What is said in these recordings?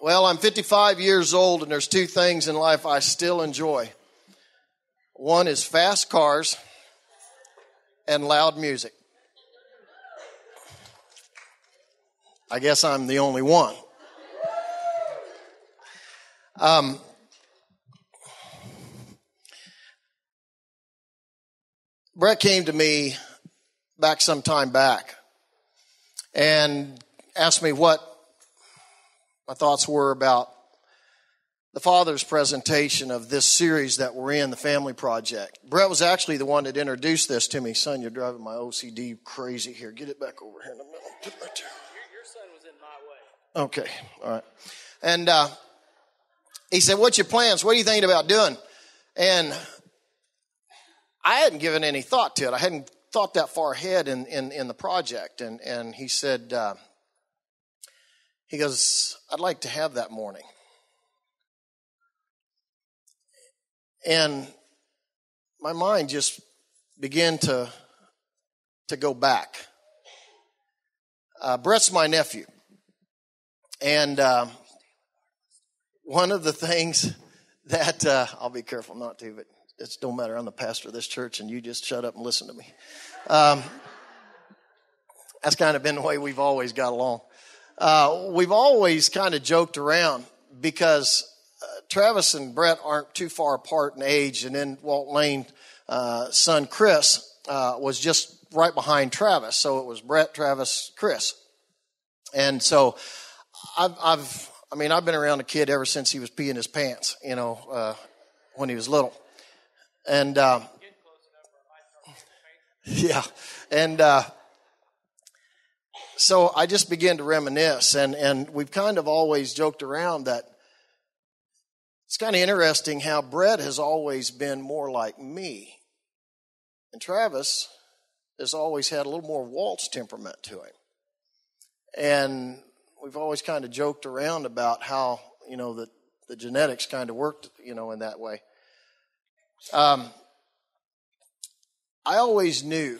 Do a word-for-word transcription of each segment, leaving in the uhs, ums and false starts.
Well, I'm fifty-five years old, and there's two things in life I still enjoy. One is fast cars and loud music. I guess I'm the only one. Um, Brett came to me back some time back and asked me what my thoughts were about the Father's presentation of this series that we're in, the Family Project. Brett was actually the one that introduced this to me. Son, you're driving my O C D crazy here. Get it back over here in the middle. Put it right there. Your, your son was in my way. Okay, all right. And uh, he said, what's your plans? What are you thinking about doing? And I hadn't given any thought to it. I hadn't thought that far ahead in, in, in the project. And, and he said, uh, he goes, I'd like to have that morning. And my mind just began to, to go back. Uh, Brett's my nephew. And uh, one of the things that, uh, I'll be careful not to, but it don't matter. I'm the pastor of this church, and you just shut up and listen to me. Um, that's kind of been the way we've always got along. Uh, we've always kind of joked around because uh, Travis and Brett aren't too far apart in age, and then Walt Lane's uh, son Chris uh, was just right behind Travis, so it was Brett, Travis, Chris. And so I've, I've I mean, I've been around a kid ever since he was peeing his pants, you know, uh, when he was little. And, uh, yeah, and, uh, so I just began to reminisce, and, and we've kind of always joked around that it's kind of interesting how Brett has always been more like me, and Travis has always had a little more Walt's temperament to him. And we've always kind of joked around about how, you know, the, the genetics kind of worked, you know, in that way. Um, I always knew,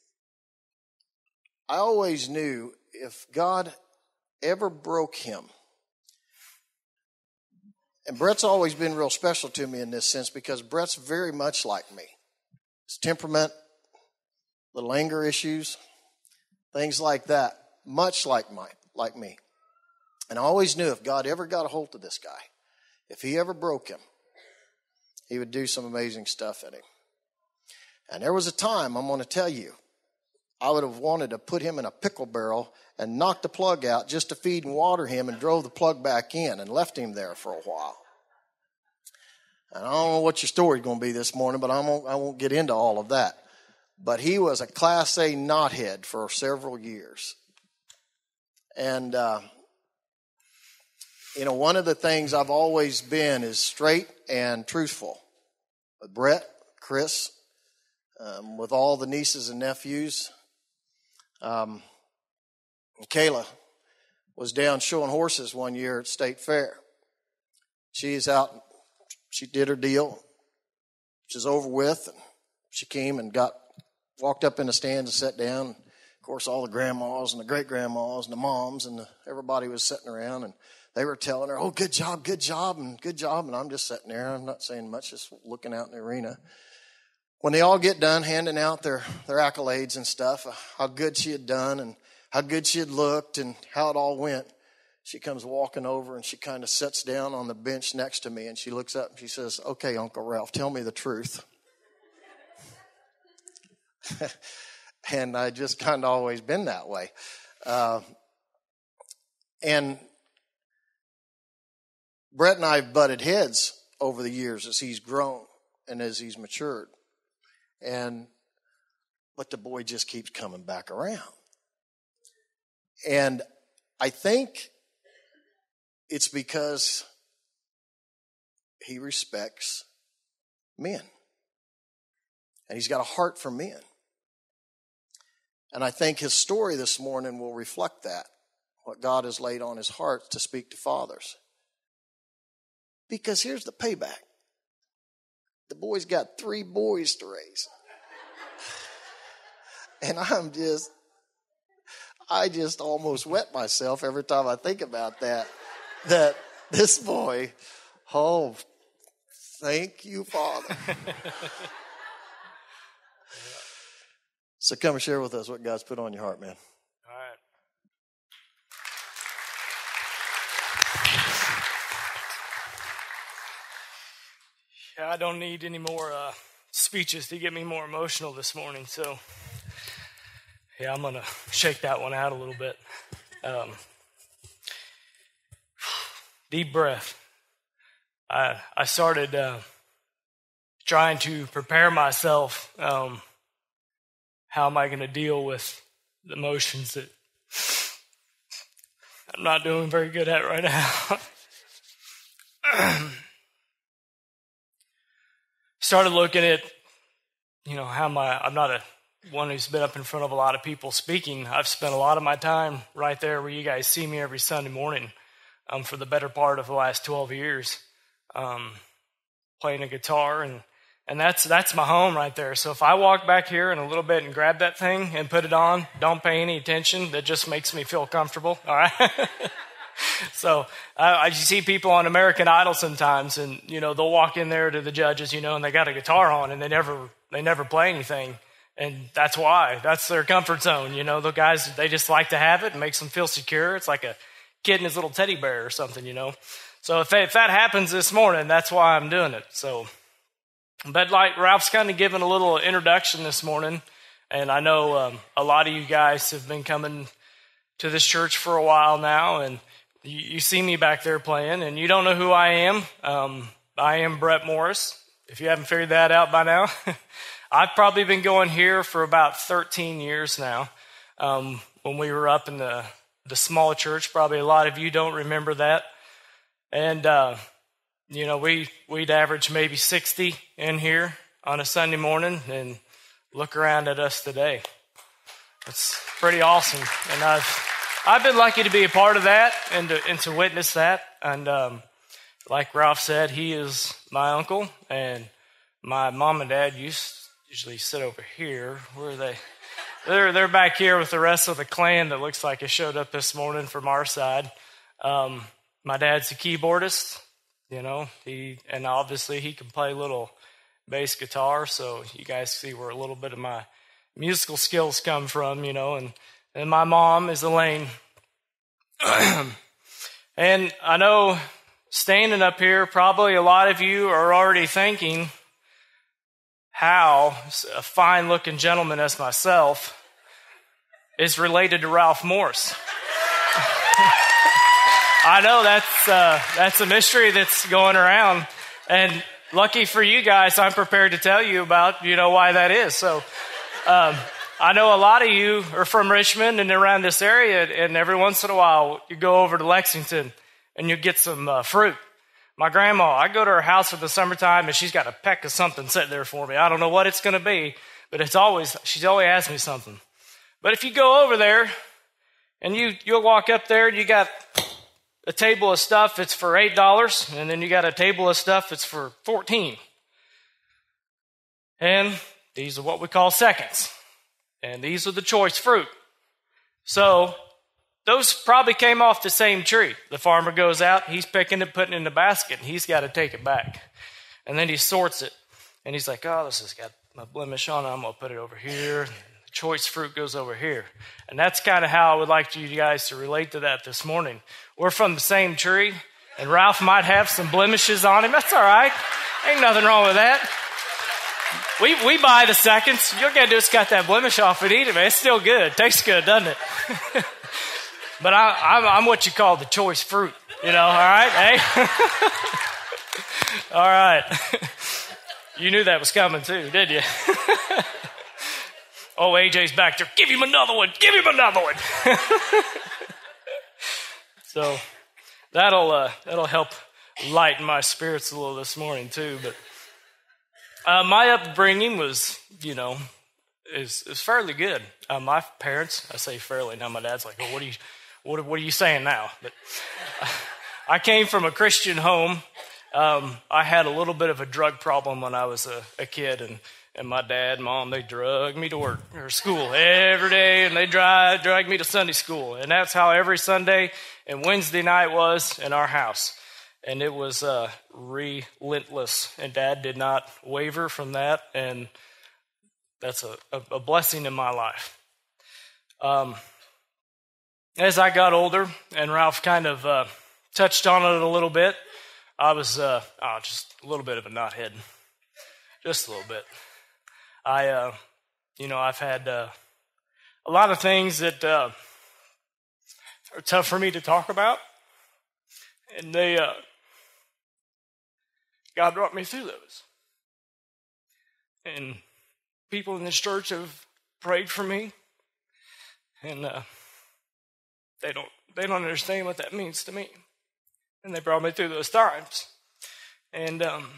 I always knew if God ever broke him, and Brett's always been real special to me in this sense because Brett's very much like me. His temperament, little anger issues, things like that, much like my, like me. And I always knew if God ever got a hold of this guy, if he ever broke him, he would do some amazing stuff in him. And there was a time, I'm going to tell you, I would have wanted to put him in a pickle barrel and knock the plug out just to feed and water him and drove the plug back in and left him there for a while. And I don't know what your story's going to be this morning, but I won't, I won't get into all of that. But he was a Class A knothead for several years. And, uh, you know, one of the things I've always been is straight and truthful. With Brett, Chris, um, with all the nieces and nephews. Um, Kayla was down showing horses one year at State Fair. She's out, she did her deal. She's over with, and she came and got, walked up in the stand and sat down. Of course, all the grandmas and the great-grandmas and the moms and the, everybody was sitting around, and they were telling her, oh, good job, good job, and good job. And I'm just sitting there. I'm not saying much, just looking out in the arena. When they all get done handing out their, their accolades and stuff, how good she had done and how good she had looked and how it all went, she comes walking over and she kind of sits down on the bench next to me and she looks up and she says, okay, Uncle Ralph, tell me the truth. And I just kind of always been that way. Uh, and Brett and I have butted heads over the years as he's grown and as he's matured. And, but the boy just keeps coming back around. And I think it's because he respects men. And he's got a heart for men. And I think his story this morning will reflect that, what God has laid on his heart to speak to fathers. Because here's the payback. The boy's got three boys to raise. And I'm just, I just almost wet myself every time I think about that. That This boy, oh, thank you, Father. So come and share with us what God's put on your heart, man. All right. Yeah, I don't need any more uh, speeches to get me more emotional this morning, so yeah, I'm going to shake that one out a little bit. Um, deep breath. I I started uh, trying to prepare myself. Um, how am I going to deal with the emotions that I'm not doing very good at right now? Started looking at, you know, how my, I'm not a one who's been up in front of a lot of people speaking. I've spent a lot of my time right there where you guys see me every Sunday morning um, for the better part of the last twelve years, um, playing a guitar, and and that's that's my home right there. So if I walk back here in a little bit and grab that thing and put it on, don't pay any attention. That just makes me feel comfortable, all right? So I, I see people on American Idol sometimes, and you know they'll walk in there to the judges, you know, and they got a guitar on, and they never they never play anything, and that's why that's their comfort zone. You know, the guys, they just like to have it. It makes them feel secure. It's like a kid and his little teddy bear or something, you know. So if if that happens this morning, that's why I'm doing it. So, but like Ralph's kind of given a little introduction this morning, and I know um, a lot of you guys have been coming to this church for a while now, and You, you see me back there playing, and you don't know who I am. Um, I am Brett Morris, if you haven't figured that out by now. I've probably been going here for about thirteen years now. Um, when we were up in the, the small church, probably a lot of you don't remember that. And, uh, you know, we, we'd average maybe sixty in here on a Sunday morning, and look around at us today. It's pretty awesome, and I've... I've been lucky to be a part of that and to, and to witness that. And um, like Ralph said, he is my uncle, and my mom and dad used usually sit over here. Where are they? They're they're back here with the rest of the clan that looks like it showed up this morning from our side. Um, my dad's a keyboardist, you know, he and obviously he can play a little bass guitar, so you guys see where a little bit of my musical skills come from, you know, and. And my mom is Elaine. And I know standing up here, probably a lot of you are already thinking how a fine-looking gentleman as myself is related to Ralph Morris. I know that's uh, that's a mystery that's going around. And lucky for you guys, I'm prepared to tell you about, you know, why that is. So... Um, I know a lot of you are from Richmond and around this area, and every once in a while you go over to Lexington and you get some uh, fruit. My grandma, I go to her house in the summertime and she's got a peck of something sitting there for me. I don't know what it's going to be, but it's always, she's always asked me something. But if you go over there and you, you'll walk up there and you got a table of stuff that's for eight dollars, and then you got a table of stuff that's for fourteen dollars. And these are what we call seconds. And these are the choice fruit. So those probably came off the same tree. The farmer goes out, he's picking it, putting it in the basket, and he's got to take it back. And then he sorts it. And he's like, oh, this has got a blemish on it. I'm going to put it over here. The choice fruit goes over here. And that's kind of how I would like you guys to relate to that this morning. We're from the same tree, and Ralph might have some blemishes on him. That's all right. Ain't nothing wrong with that. We we buy the seconds. You're going to just cut that blemish off and eat it, man. It's still good. Tastes good, doesn't it? But I, I'm, I'm what you call the choice fruit, you know, all right? Hey? All right. You knew that was coming too, didn't you? Oh, A J's back there. Give him another one. Give him another one. So that'll uh, that'll help lighten my spirits a little this morning too, but Uh, my upbringing was, you know, is is fairly good. Uh, my parents, I say fairly, now my dad's like, oh, what are you, what, what are you saying now? But uh, I came from a Christian home. Um, I had a little bit of a drug problem when I was a, a kid, and, and my dad, mom, they drug me to work or school every day, and they drag, dragged me to Sunday school. And that's how every Sunday and Wednesday night was in our house. And it was uh, relentless, and Dad did not waver from that, and that's a, a, a blessing in my life. Um, as I got older, and Ralph kind of uh, touched on it a little bit, I was uh, oh, just a little bit of a knothead, just a little bit. I, uh, you know, I've had uh, a lot of things that uh, are tough for me to talk about, and they... Uh, God brought me through those. And people in this church have prayed for me, and uh, they don't they don't understand what that means to me. And they brought me through those times. And um,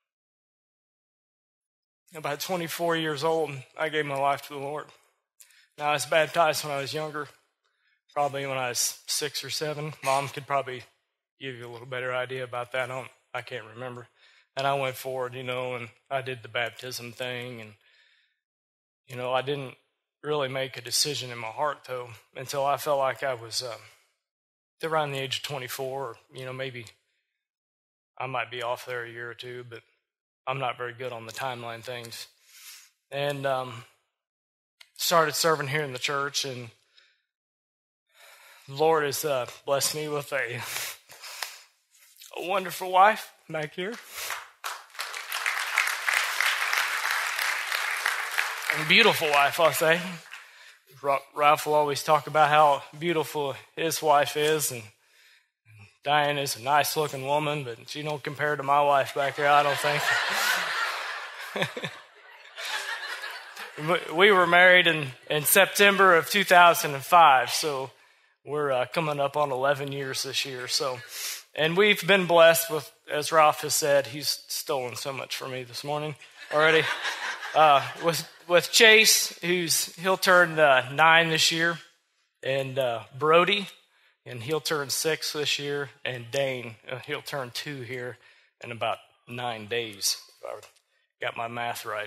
about twenty-four years old, I gave my life to the Lord. Now, I was baptized when I was younger, probably when I was six or seven. Mom could probably give you a little better idea about that. I don't, I can't remember. And I went forward, you know, and I did the baptism thing. And, you know, I didn't really make a decision in my heart, though, until I felt like I was uh, around the age of twenty-four. Or, you know, maybe I might be off there a year or two, but I'm not very good on the timeline things. And um, started serving here in the church, and the Lord has uh, blessed me with a, a wonderful wife back here. A beautiful wife, I'll say. Ralph will always talk about how beautiful his wife is, and Diane is a nice-looking woman, but she don't compare to my wife back here, I don't think. We were married in, in September of two thousand five, so we're uh, coming up on eleven years this year. So, and we've been blessed with, as Ralph has said, he's stolen so much from me this morning already. Uh, with with Chase, who's he'll turn uh, nine this year, and uh, Brody, and he'll turn six this year, and Dane, uh, he'll turn two here in about nine days. If I got my math right.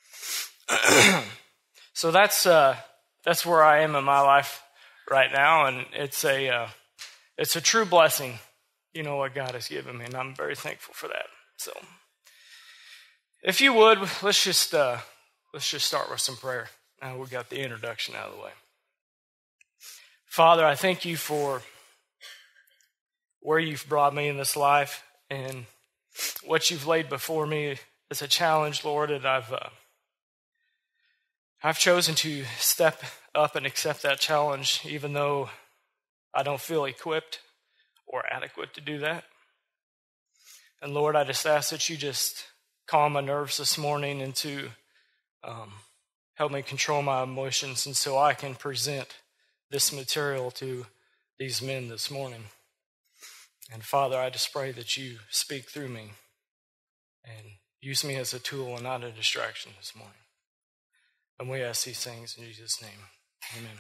So that's uh, that's where I am in my life right now, and it's a uh, it's a true blessing, you know, what God has given me, and I'm very thankful for that. So. If you would, let's just uh, let's just start with some prayer. Now we got the introduction out of the way. Father, I thank you for where you've brought me in this life and what you've laid before me as a challenge, Lord. And I've uh, I've chosen to step up and accept that challenge, even though I don't feel equipped or adequate to do that. And Lord, I just ask that you just calm my nerves this morning and to um, help me control my emotions, and so I can present this material to these men this morning. And Father, I just pray that you speak through me and use me as a tool and not a distraction this morning. And we ask these things in Jesus' name. Amen.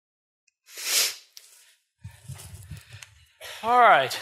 All right.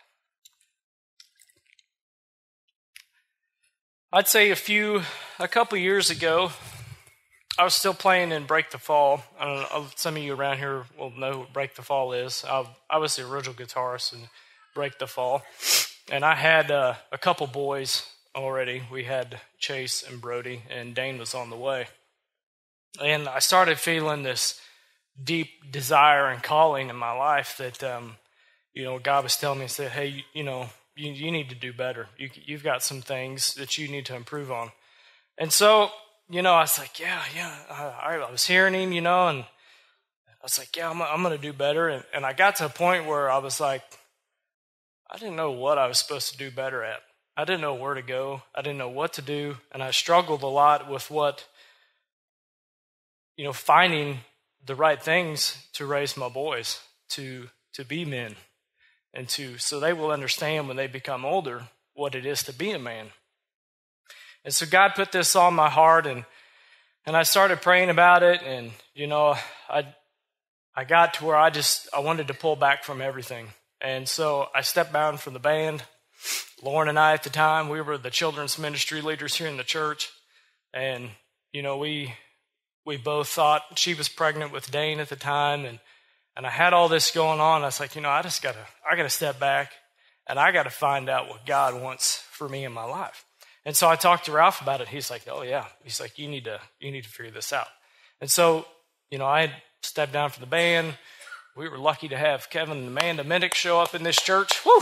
I'd say a few, a couple years ago, I was still playing in Break the Fall. I don't know, some of you around here will know what Break the Fall is. I, I was the original guitarist in Break the Fall. And I had uh, a couple boys already. We had Chase and Brody, and Dane was on the way. And I started feeling this deep desire and calling in my life that, um, you know, God was telling me, he said, hey, you know, You, you need to do better. You, you've got some things that you need to improve on. And so, you know, I was like, yeah, yeah. I, I was hearing him, you know, and I was like, yeah, I'm, I'm going to do better. And, and I got to a point where I was like, I didn't know what I was supposed to do better at. I didn't know where to go. I didn't know what to do. And I struggled a lot with what, you know, finding the right things to raise my boys, to to be men. And to, so they will understand when they become older what it is to be a man. And so God put this on my heart, and and I started praying about it, and you know, I I got to where I just I wanted to pull back from everything. And so I stepped down from the band. Lauren and I at the time, we were the children's ministry leaders here in the church, and you know, we we both thought she was pregnant with Dane at the time, and And I had all this going on. I was like, you know, I just gotta, I gotta step back, and I got to find out what God wants for me in my life. And so I talked to Ralph about it. He's like, oh yeah. He's like, you need to, you need to figure this out. And so, you know, I had stepped down from the band. We were lucky to have Kevin and Amanda Minnick show up in this church. Woo!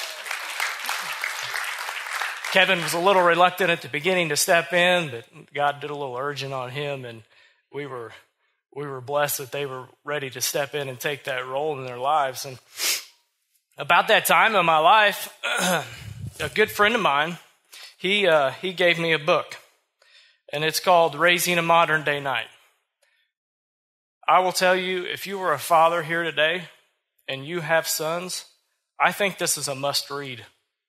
Kevin was a little reluctant at the beginning to step in, but God did a little urging on him, and we were we were blessed that they were ready to step in and take that role in their lives. And about that time in my life, a good friend of mine, he uh, he gave me a book, and it's called Raising a Modern Day Knight. I will tell you, if you are a father here today and you have sons, I think this is a must-read.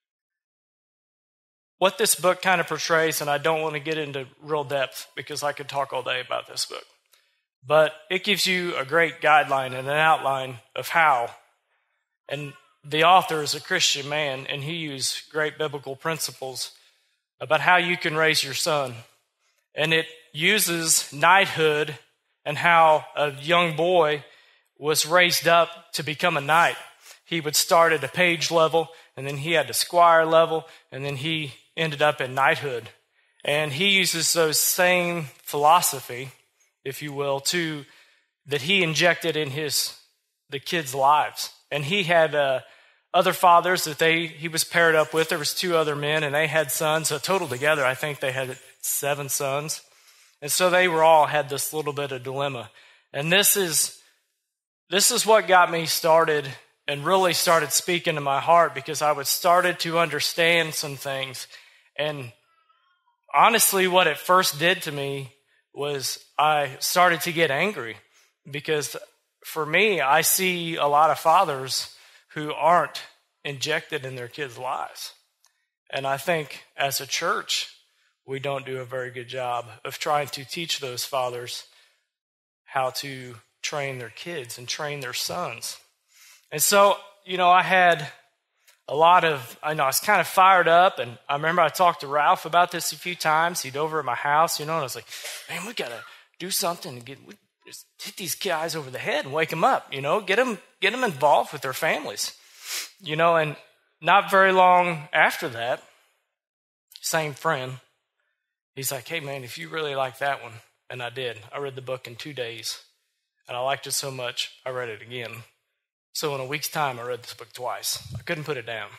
What this book kind of portrays, and I don't want to get into real depth because I could talk all day about this book, but it gives you a great guideline and an outline of how. And the author is a Christian man, and he used great biblical principles about how you can raise your son. And it uses knighthood and how a young boy was raised up to become a knight. He would start at a page level, and then he had a squire level, and then he ended up in knighthood. And he uses those same philosophy, if you will, to that he injected in his the kids' lives. And he had uh, other fathers that they he was paired up with. There was two other men, and they had sons. So total together, I think they had seven sons. And so they were all had this little bit of dilemma. And this is this is what got me started and really started speaking to my heart, because I was started to understand some things. And honestly, what it first did to me was I started to get angry, because for me, I see a lot of fathers who aren't injected in their kids' lives. And I think as a church, we don't do a very good job of trying to teach those fathers how to train their kids and train their sons. And so, you know, I had a lot of, I know I was kind of fired up, and I remember I talked to Ralph about this a few times. He'd over at my house, you know, and I was like, man, we got to do something to get, we just hit these guys over the head and wake them up, you know, get them, get them involved with their families, you know. And not very long after that, same friend, he's like, hey, man, if you really like that one, and I did. I read the book in two days, and I liked it so much, I read it again. So in a week's time, I read this book twice. I couldn't put it down.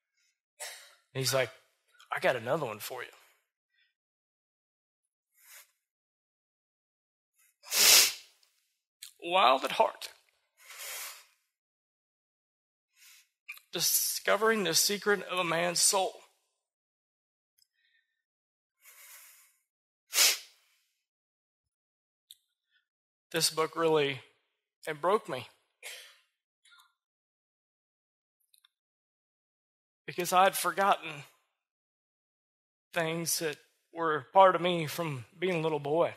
And he's like, I got another one for you. Wild at Heart. Discovering the Secret of a Man's Soul. This book really, it broke me. Because I had forgotten things that were part of me from being a little boy.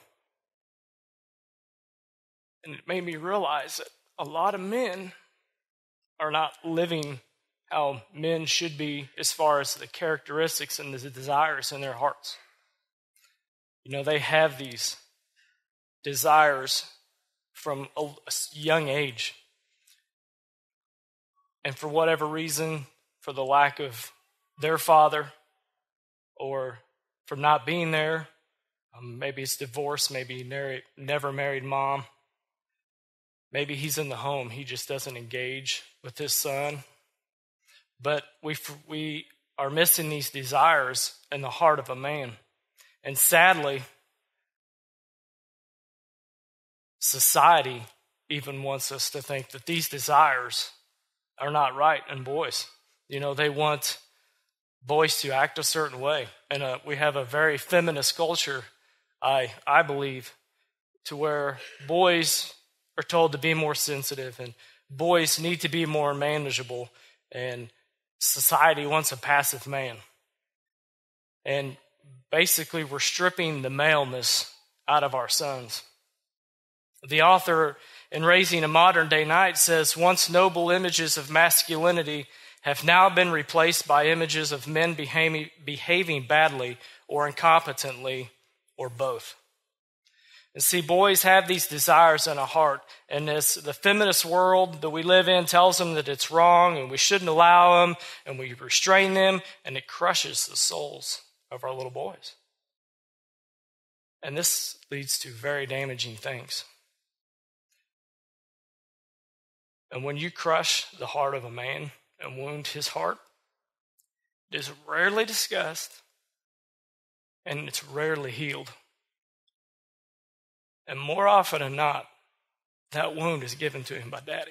And it made me realize that a lot of men are not living how men should be as far as the characteristics and the desires in their hearts. You know, they have these desires from a young age. And for whatever reason, for the lack of their father, or for not being there, um, maybe it's divorce, maybe never, never married mom, maybe he's in the home, he just doesn't engage with his son. But we we are missing these desires in the heart of a man. And sadly, society even wants us to think that these desires are not right in boys. You know, they want boys to act a certain way. And uh, we have a very feminist culture, I I believe, to where boys are told to be more sensitive and boys need to be more manageable, and society wants a passive man. And basically, we're stripping the maleness out of our sons. The author in Raising a Modern Day Knight says, once noble images of masculinity have now been replaced by images of men behaving, behaving badly or incompetently, or both. And see, boys have these desires in our heart. And this, the feminist world that we live in tells them that it's wrong and we shouldn't allow them, and we restrain them, and it crushes the souls of our little boys. And this leads to very damaging things. And when you crush the heart of a man and wound his heart, it is rarely discussed and it's rarely healed. And more often than not, that wound is given to him by daddy.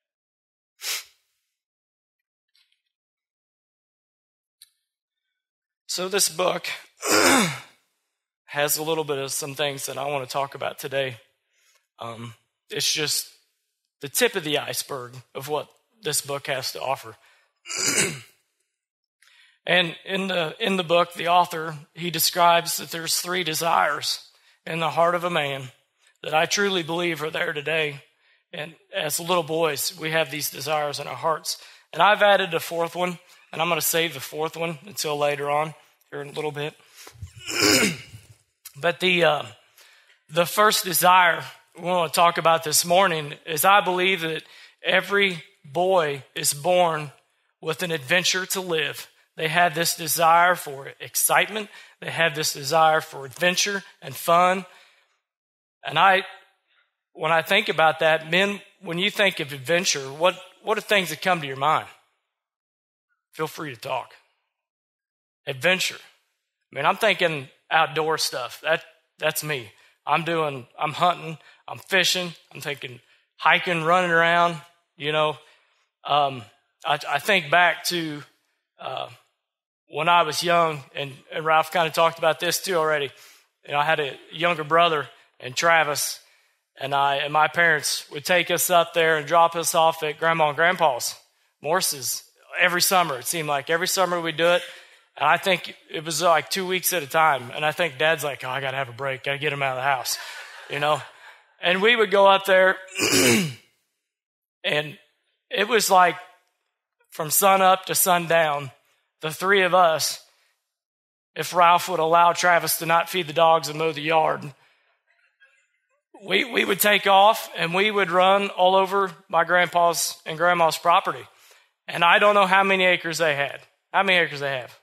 So this book has a little bit of some things that I want to talk about today. Um, it's just the tip of the iceberg of what this book has to offer. And in the in the book, the author, he describes that there's three desires in the heart of a man that I truly believe are there today. And as little boys, we have these desires in our hearts. And I've added a fourth one, and I'm going to save the fourth one until later on, here in a little bit. But the uh, the first desire we want to talk about this morning is I believe that every boy is born with an adventure to live. They have this desire for excitement. They have this desire for adventure and fun. And I, when I think about that, men, when you think of adventure, what, what are things that come to your mind? Feel free to talk. Adventure. I mean, I'm thinking outdoor stuff. That that's me. I'm doing, I'm hunting, I'm fishing, I'm thinking hiking, running around, you know. Um, I, I think back to uh, when I was young, and, and Ralph kind of talked about this too already. You know, I had a younger brother, and Travis, and I, and my parents would take us up there and drop us off at Grandma and Grandpa's, Morse's, every summer. It seemed like every summer we'd do it. And I think it was like two weeks at a time. And I think Dad's like, oh, I got to have a break. Got to get him out of the house, you know. And we would go up there, and it was like from sun up to sundown, the three of us, if Ralph would allow Travis to not feed the dogs and mow the yard, we, we would take off, and we would run all over my grandpa's and grandma's property. And I don't know how many acres they had. How many acres they have?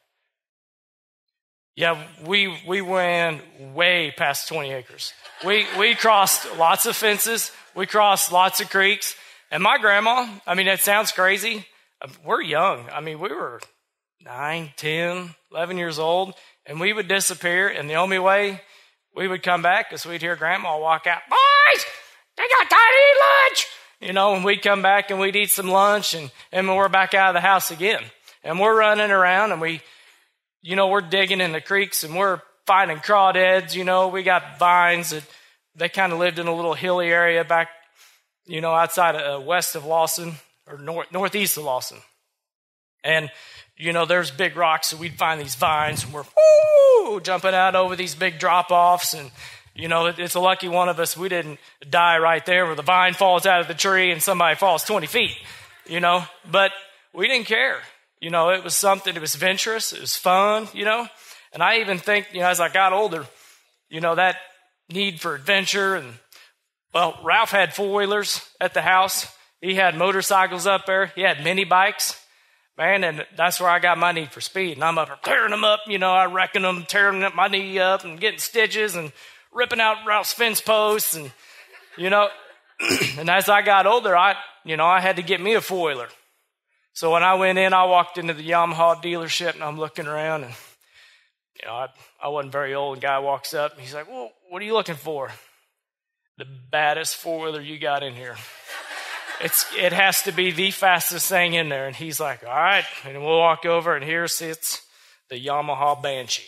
Yeah, we we went way past twenty acres. We we crossed lots of fences. We crossed lots of creeks. And my grandma, I mean, that sounds crazy. We're young. I mean, we were nine, ten, eleven years old. And we would disappear. And the only way we would come back is we'd hear Grandma walk out, boys, they got time to eat lunch. You know, and we'd come back and we'd eat some lunch. And, and we're back out of the house again. And we're running around and we... You know, we're digging in the creeks and we're finding crawdads. You know, we got vines that they kind of lived in a little hilly area back, you know, outside of uh, west of Lawson or north northeast of Lawson. And, you know, there's big rocks, so we'd find these vines and we're woo, jumping out over these big drop-offs. And, you know, it, it's a lucky one of us we didn't die right there where the vine falls out of the tree and somebody falls twenty feet, you know. But we didn't care. You know, it was something, it was adventurous, it was fun, you know. And I even think, you know, as I got older, you know, that need for adventure. And, well, Ralph had four-wheelers at the house. He had motorcycles up there. He had mini bikes. Man, and that's where I got my need for speed. And I'm up there tearing them up, you know, I wrecking them, tearing my knee up and getting stitches and ripping out Ralph's fence posts. And, you know, and as I got older, I, you know, I had to get me a four-wheeler. So when I went in, I walked into the Yamaha dealership, and I'm looking around, and, you know, I, I wasn't very old. The guy walks up, and he's like, well, what are you looking for? The baddest four-wheeler you got in here. It's It has to be the fastest thing in there. And he's like, all right. And we'll walk over, and here sits the Yamaha Banshee.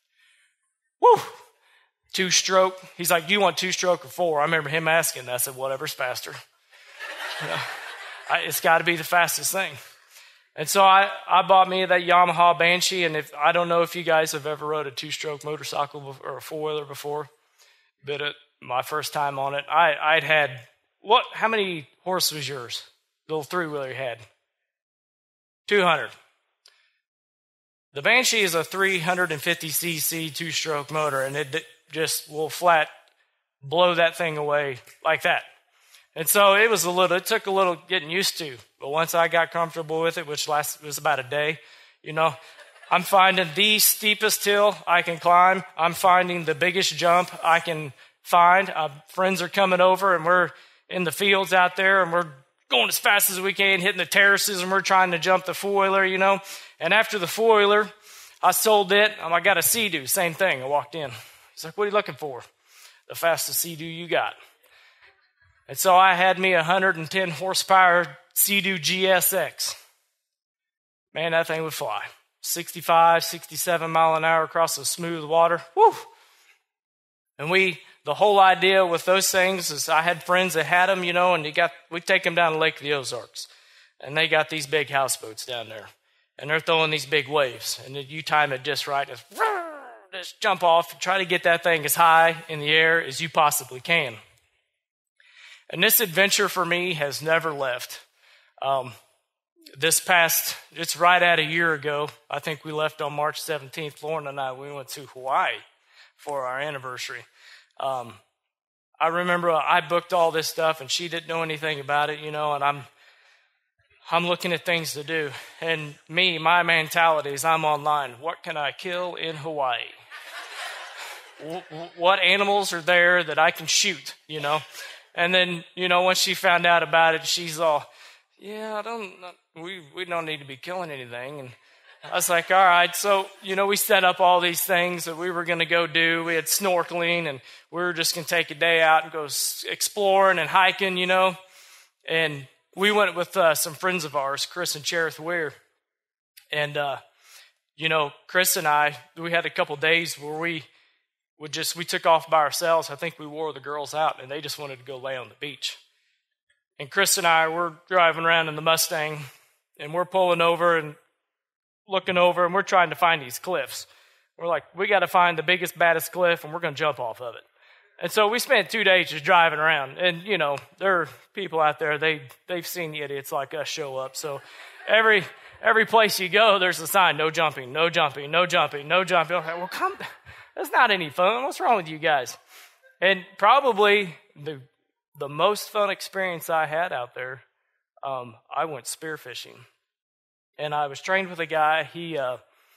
Woo! Two-stroke. He's like, do you want two-stroke or four? I remember him asking. I said, whatever's faster. You know, I, it's got to be the fastest thing. And so I, I bought me that Yamaha Banshee, and if I don't know if you guys have ever rode a two-stroke motorcycle or a four-wheeler before, but it, my first time on it, I, I'd had, what? How many horse was yours? The little three-wheeler you had? two hundred. The Banshee is a three hundred fifty c c two-stroke motor, and it just will flat blow that thing away like that. And so it was a little, it took a little getting used to. But once I got comfortable with it, which last was about a day, you know, I'm finding the steepest hill I can climb. I'm finding the biggest jump I can find. Uh, friends are coming over, and we're in the fields out there, and we're going as fast as we can, hitting the terraces, and we're trying to jump the four-wheeler, you know. And after the four-wheeler, I sold it. Um, I got a Sea-Doo, same thing. I walked in. He's like, what are you looking for? The fastest Sea-Doo you got. And so I had me a one hundred ten horsepower Sea-Doo G S X. Man, that thing would fly. sixty-five, sixty-seven mile an hour across the smooth water. Woo! And we, the whole idea with those things is I had friends that had them, you know, and you got, we take them down to Lake of the Ozarks. And they got these big houseboats down there. And they're throwing these big waves. And you time it just right, just, just jump off and try to get that thing as high in the air as you possibly can. And this adventure for me has never left. Um, this past, it's right at a year ago. I think we left on March seventeenth. Lauren and I, we went to Hawaii for our anniversary. Um, I remember I booked all this stuff, and she didn't know anything about it, you know, and I'm I'm looking at things to do. And me, my mentality is I'm online. What can I kill in Hawaii? What animals are there that I can shoot, you know? And then, you know, once she found out about it, she's all, yeah, I don't, we we don't need to be killing anything. And I was like, all right. So, you know, we set up all these things that we were going to go do. We had snorkeling, and we were just going to take a day out and go exploring and hiking, you know. And we went with uh, some friends of ours, Chris and Cherith Weir. And, uh, you know, Chris and I, we had a couple days where we would just, we took off by ourselves. I think we wore the girls out, and they just wanted to go lay on the beach. And Chris and I, we're driving around in the Mustang, and we're pulling over and looking over, and we're trying to find these cliffs. We're like, we got to find the biggest, baddest cliff, and we're going to jump off of it. And so we spent two days just driving around. And, you know, there are people out there, they, they've seen the idiots like us show up. So every every place you go, there's a sign, no jumping, no jumping, no jumping, no jumping. Okay, well, come, that's not any fun. What's wrong with you guys? And probably the the most fun experience I had out there, um, I went spearfishing. And I was trained with a guy. He, uh,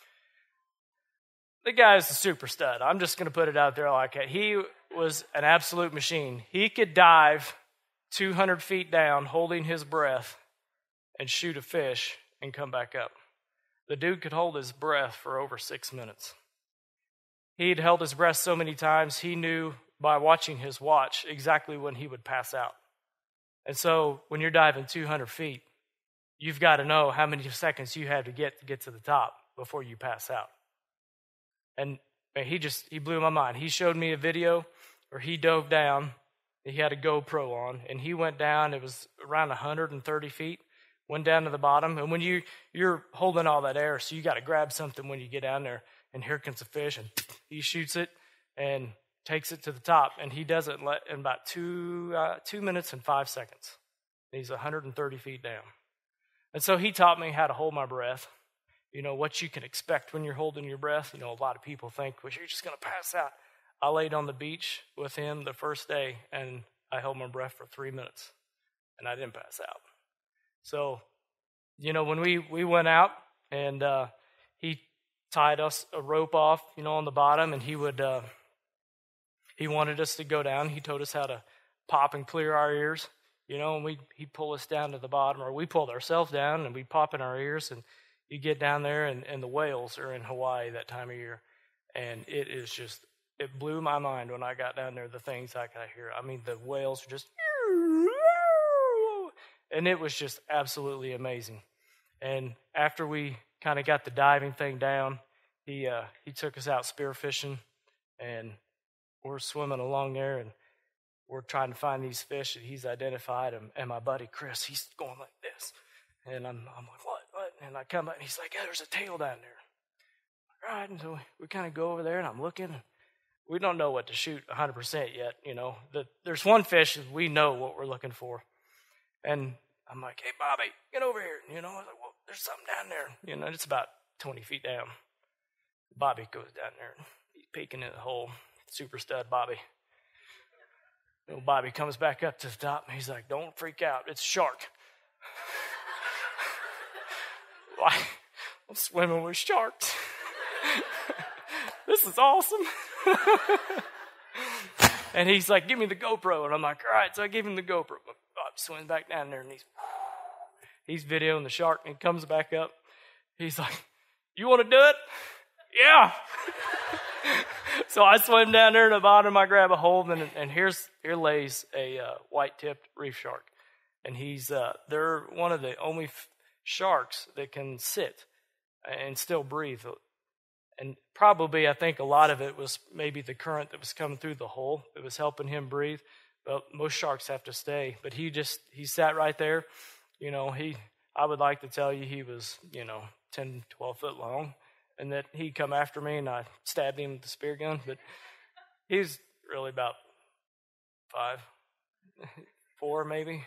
the guy is a super stud. I'm just going to put it out there like that. He was an absolute machine. He could dive two hundred feet down, holding his breath, and shoot a fish and come back up. The dude could hold his breath for over six minutes. He'd held his breath so many times, he knew by watching his watch exactly when he would pass out. And so when you're diving two hundred feet, you've got to know how many seconds you have to get to get to the top before you pass out. And man, he just, he blew my mind. He showed me a video where he dove down. He had a GoPro on, and he went down. It was around one hundred thirty feet, went down to the bottom. And when you, you're holding all that air, so you got to grab something when you get down there. And here comes a fish, and he shoots it and takes it to the top. And he does it in about two, uh, two minutes and five seconds. He's one hundred thirty feet down. And so he taught me how to hold my breath. You know, what you can expect when you're holding your breath. You know, a lot of people think, well, you're just going to pass out. I laid on the beach with him the first day, and I held my breath for three minutes, and I didn't pass out. So, you know, when we, we went out, and uh, he tied us a rope off, you know, on the bottom, and he would, uh, he wanted us to go down. He told us how to pop and clear our ears, you know, and we he'd pull us down to the bottom, or we pulled ourselves down, and we'd pop in our ears, and you get down there, and, and the whales are in Hawaii that time of year, and it is just, it blew my mind when I got down there, the things I could hear. I mean, the whales are just, and it was just absolutely amazing. And after we kind of got the diving thing down, he uh, he took us out spearfishing, and we're swimming along there, and we're trying to find these fish that he's identified, and, and my buddy Chris, he's going like this, and I'm I'm like, what, what? And I come up, and he's like, yeah, there's a tail down there. All right, and so we, we kind of go over there, and I'm looking, and we don't know what to shoot one hundred percent yet, you know. The, there's one fish that we know what we're looking for, and I'm like, hey, Bobby, get over here, you know. I was like, well, there's something down there, you know. It's about twenty feet down. Bobby goes down there, and he's peeking in the hole. Super stud Bobby. Little Bobby comes back up to the top, and he's like, don't freak out. It's a shark. Why? I'm swimming with sharks. This is awesome. And he's like, give me the GoPro. And I'm like, all right. So I give him the GoPro. Bob swims back down there, and he's, he's videoing the shark, and he comes back up. He's like, you want to do it? Yeah. So I swim down there to the bottom. I grab a hold, and, and here's here lays a uh, white-tipped reef shark. And he's uh, they're one of the only f- sharks that can sit and still breathe. And probably, I think a lot of it was maybe the current that was coming through the hole that was helping him breathe. But most sharks have to stay. But he just, he sat right there. You know, he, I would like to tell you he was, you know, ten, twelve foot long. And that he'd come after me and I stabbed him with the spear gun. But he's really about five, four maybe.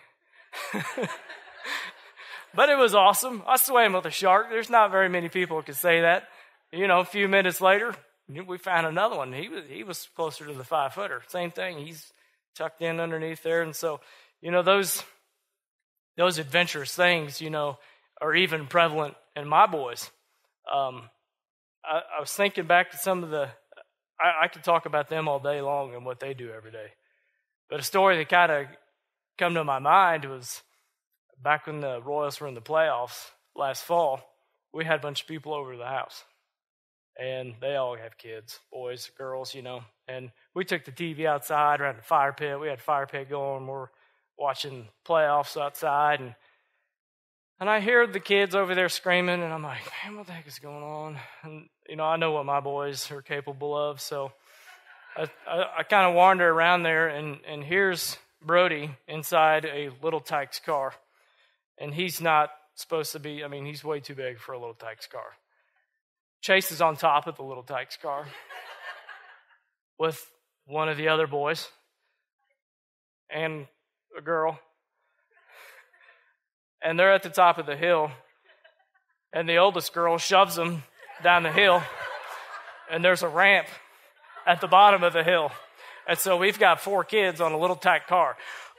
But it was awesome. I swam with a shark. There's not very many people who can say that. You know, a few minutes later, we found another one. He was he was closer to the five footer. Same thing. He's tucked in underneath there. And so, you know, those those adventurous things, you know, are even prevalent in my boys. Um, I, I was thinking back to some of the, I, I could talk about them all day long and what they do every day. But a story that kind of come to my mind was back when the Royals were in the playoffs last fall, we had a bunch of people over to the house. And they all have kids, boys, girls, you know. And we took the T V outside around the fire pit. We had a fire pit going. We're watching playoffs outside. And and I hear the kids over there screaming. And I'm like, man, what the heck is going on? And, you know, I know what my boys are capable of. So I, I, I kind of wander around there. And, and here's Brody inside a Little Tikes car. And he's not supposed to be, I mean, he's way too big for a Little Tikes car. Chase is on top of the Little Tikes car with one of the other boys and a girl. And they're at the top of the hill. And the oldest girl shoves them down the hill. And there's a ramp at the bottom of the hill. And so we've got four kids on a Little Tike car.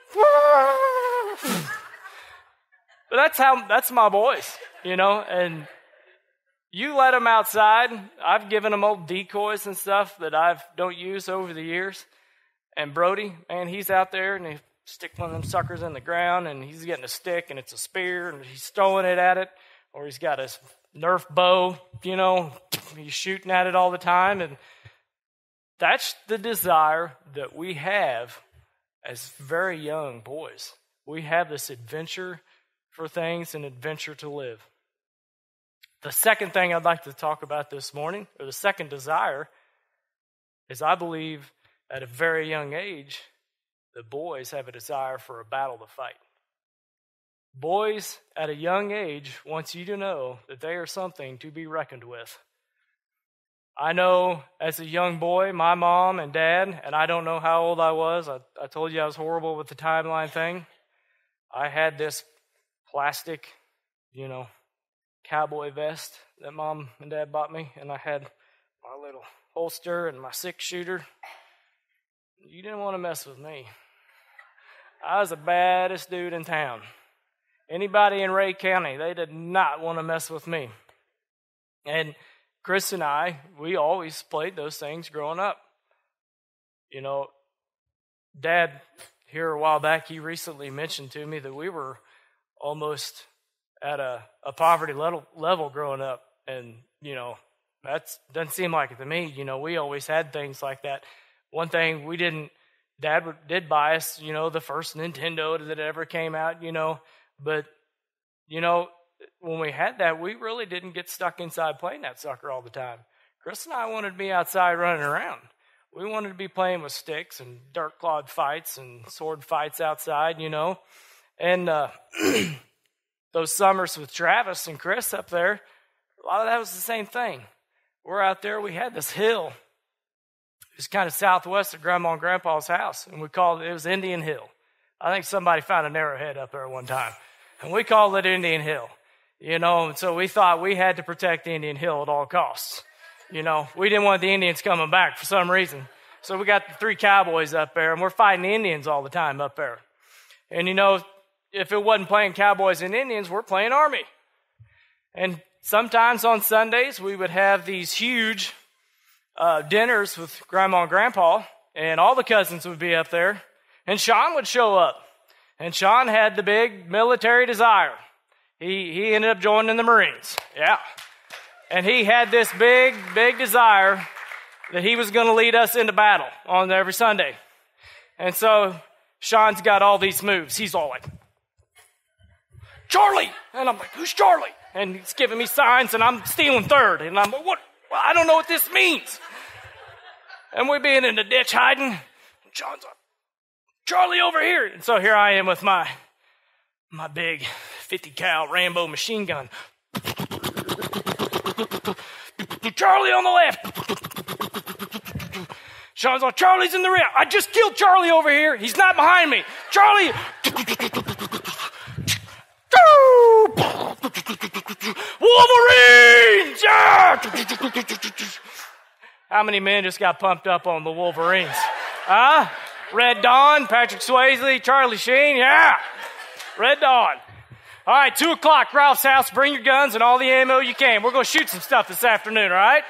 But that's how, that's my boys, you know, and you let them outside. I've given them old decoys and stuff that I don't use over the years. And Brody, man, he's out there and he stick one of them suckers in the ground and he's getting a stick and it's a spear and he's throwing it at it. Or he's got his Nerf bow, you know, he's shooting at it all the time. And that's the desire that we have as very young boys. We have this adventure for things and adventure to live. The second thing I'd like to talk about this morning, or the second desire, is I believe at a very young age, the boys have a desire for a battle to fight. Boys at a young age want you to know that they are something to be reckoned with. I know as a young boy, my mom and dad, and I don't know how old I was. I, I told you I was horrible with the timeline thing. I had this plastic, you know, cowboy vest that mom and dad bought me, and I had my little holster and my six shooter. You didn't want to mess with me. I was the baddest dude in town. Anybody in Ray County, they did not want to mess with me. And Chris and I, we always played those things growing up. You know, Dad, here a while back, he recently mentioned to me that we were almost at a, a poverty level, level growing up. And, you know, that doesn't seem like it to me. You know, we always had things like that. One thing we didn't, Dad did buy us, you know, the first Nintendo that ever came out, you know. But, you know, when we had that, we really didn't get stuck inside playing that sucker all the time. Chris and I wanted to be outside running around. We wanted to be playing with sticks and dirt clod fights and sword fights outside, you know. And uh, those summers with Travis and Chris up there, a lot of that was the same thing. We're out there, we had this hill. It was kind of southwest of Grandma and Grandpa's house, and we called it, it was Indian Hill. I think somebody found an arrowhead up there one time, and we called it Indian Hill. You know, and so we thought we had to protect Indian Hill at all costs. You know, we didn't want the Indians coming back for some reason. So we got the three cowboys up there, and we're fighting the Indians all the time up there. And, you know, if it wasn't playing cowboys and Indians, we're playing Army. And sometimes on Sundays, we would have these huge uh, dinners with Grandma and Grandpa, and all the cousins would be up there. And Sean would show up. And Sean had the big military desire. He, he ended up joining the Marines. Yeah. And he had this big, big desire that he was going to lead us into battle on every Sunday. And so Sean's got all these moves. He's all like, Charlie! And I'm like, who's Charlie? And he's giving me signs, and I'm stealing third. And I'm like, what? Well, I don't know what this means. And we're being in the ditch hiding. And Sean's like, Charlie, over here. And so here I am with my, my big fifty cal Rambo machine gun. Charlie on the left. Sean's like, Charlie's in the rear. I just killed Charlie over here. He's not behind me. Charlie. Wolverines! Yeah! How many men just got pumped up on the Wolverines? Huh? Red Dawn, Patrick Swayze, Charlie Sheen, yeah. Red Dawn. All right, two o'clock, Ralph's house. Bring your guns and all the ammo you can. We're going to shoot some stuff this afternoon, all right?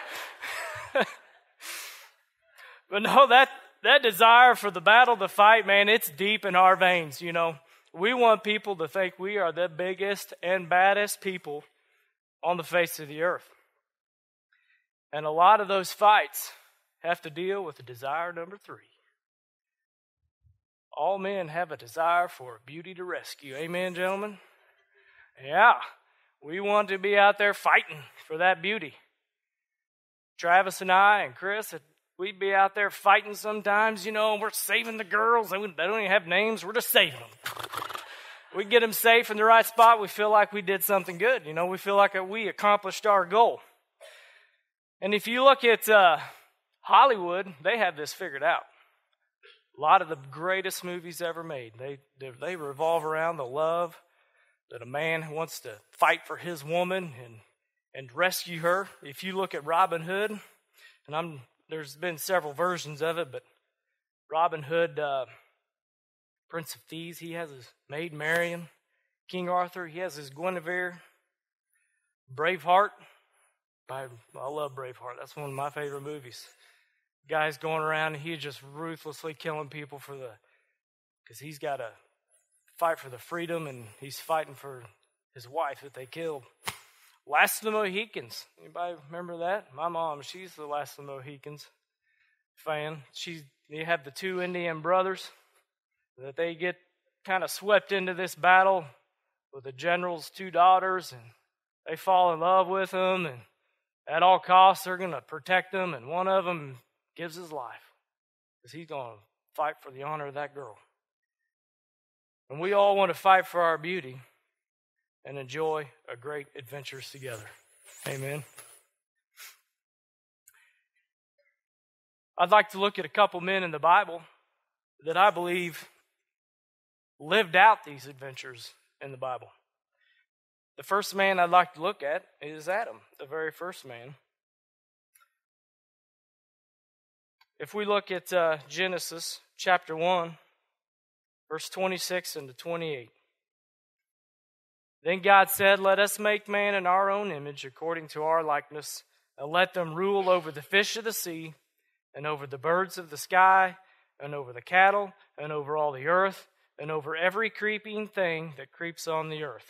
But no, that, that desire for the battle, the fight, man, it's deep in our veins, you know. We want people to think we are the biggest and baddest people on the face of the earth. And a lot of those fights have to deal with the desire number three. All men have a desire for beauty to rescue. Amen, gentlemen? Yeah, we want to be out there fighting for that beauty. Travis and I and Chris, we'd be out there fighting sometimes, you know, and we're saving the girls. They don't even have names. We're just saving them. We get them safe in the right spot. We feel like we did something good. You know, we feel like we accomplished our goal. And if you look at uh, Hollywood, they have this figured out. A lot of the greatest movies ever made, they they revolve around the love that a man wants to fight for his woman and and rescue her. If you look at Robin Hood, and I'm there's been several versions of it, but Robin Hood, uh, Prince of Thieves, he has his maid Marian. King Arthur, he has his Guinevere. Braveheart, by I love Braveheart. That's one of my favorite movies. Guy's going around and he's just ruthlessly killing people for the, because he's got to fight for the freedom and he's fighting for his wife that they killed. Last of the Mohicans. Anybody remember that? My mom, she's the Last of the Mohicans fan. She's, you have the two Indian brothers that they get kind of swept into this battle with the general's two daughters, and they fall in love with them, and at all costs they're going to protect them, and one of them gives his life because he's going to fight for the honor of that girl. And we all want to fight for our beauty and enjoy a great adventures together. Amen. I'd like to look at a couple men in the Bible that I believe lived out these adventures in the Bible. The first man I'd like to look at is Adam, the very first man. If we look at uh, Genesis chapter one, verse twenty-six and to twenty-eight. Then God said, let us make man in our own image, according to our likeness, and let them rule over the fish of the sea, and over the birds of the sky, and over the cattle, and over all the earth, and over every creeping thing that creeps on the earth.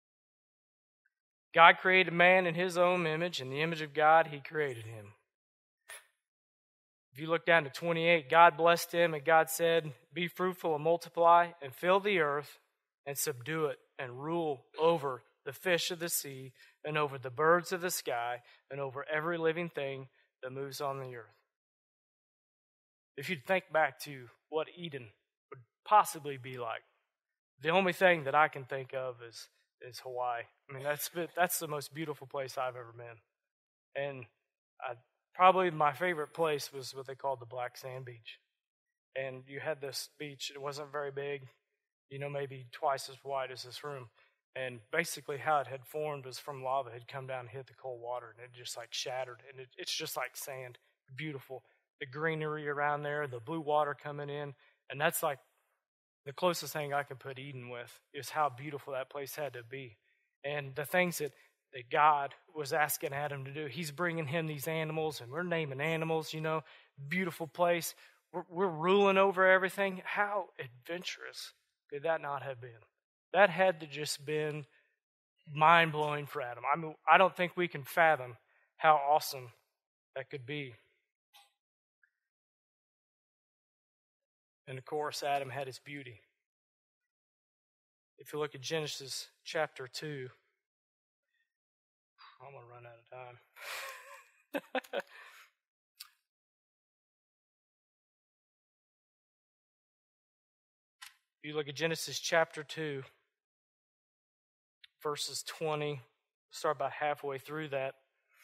God created man in his own image. In the image of God, he created him. If you look down to twenty-eight, God blessed him, and God said, be fruitful and multiply, and fill the earth, and subdue it, and rule over the fish of the sea, and over the birds of the sky, and over every living thing that moves on the earth. If you think back to what Eden would possibly be like, the only thing that I can think of is, is Hawaii. I mean, that's that's the most beautiful place I've ever been. And I, probably my favorite place was what they called the Black Sand Beach. And you had this beach, it wasn't very big, you know, maybe twice as wide as this room. And basically how it had formed was from lava had come down and hit the cold water, and it just like shattered. And it, it's just like sand, beautiful. the greenery around there, the blue water coming in. And that's like the closest thing I can put Eden with, is how beautiful that place had to be. And the things that, that God was asking Adam to do. He's bringing him these animals, and we're naming animals, you know, beautiful place. We're, we're ruling over everything. How adventurous could that not have been? That had to just been mind-blowing for Adam. I mean, I don't think we can fathom how awesome that could be. And of course, Adam had his beauty. If you look at Genesis chapter two, I'm going to run out of time. If you look at Genesis chapter two, verses twenty, start about halfway through that.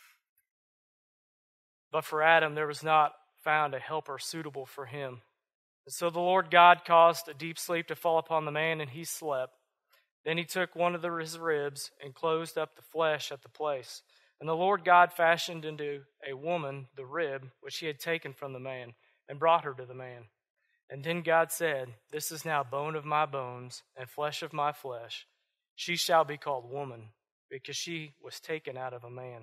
But for Adam, there was not found a helper suitable for him. And so the Lord God caused a deep sleep to fall upon the man, and he slept. Then he took one of his ribs and closed up the flesh at the place. And the Lord God fashioned into a woman the rib which he had taken from the man, and brought her to the man. And then God said, "This is now bone of my bones and flesh of my flesh. She shall be called woman, because she was taken out of a man."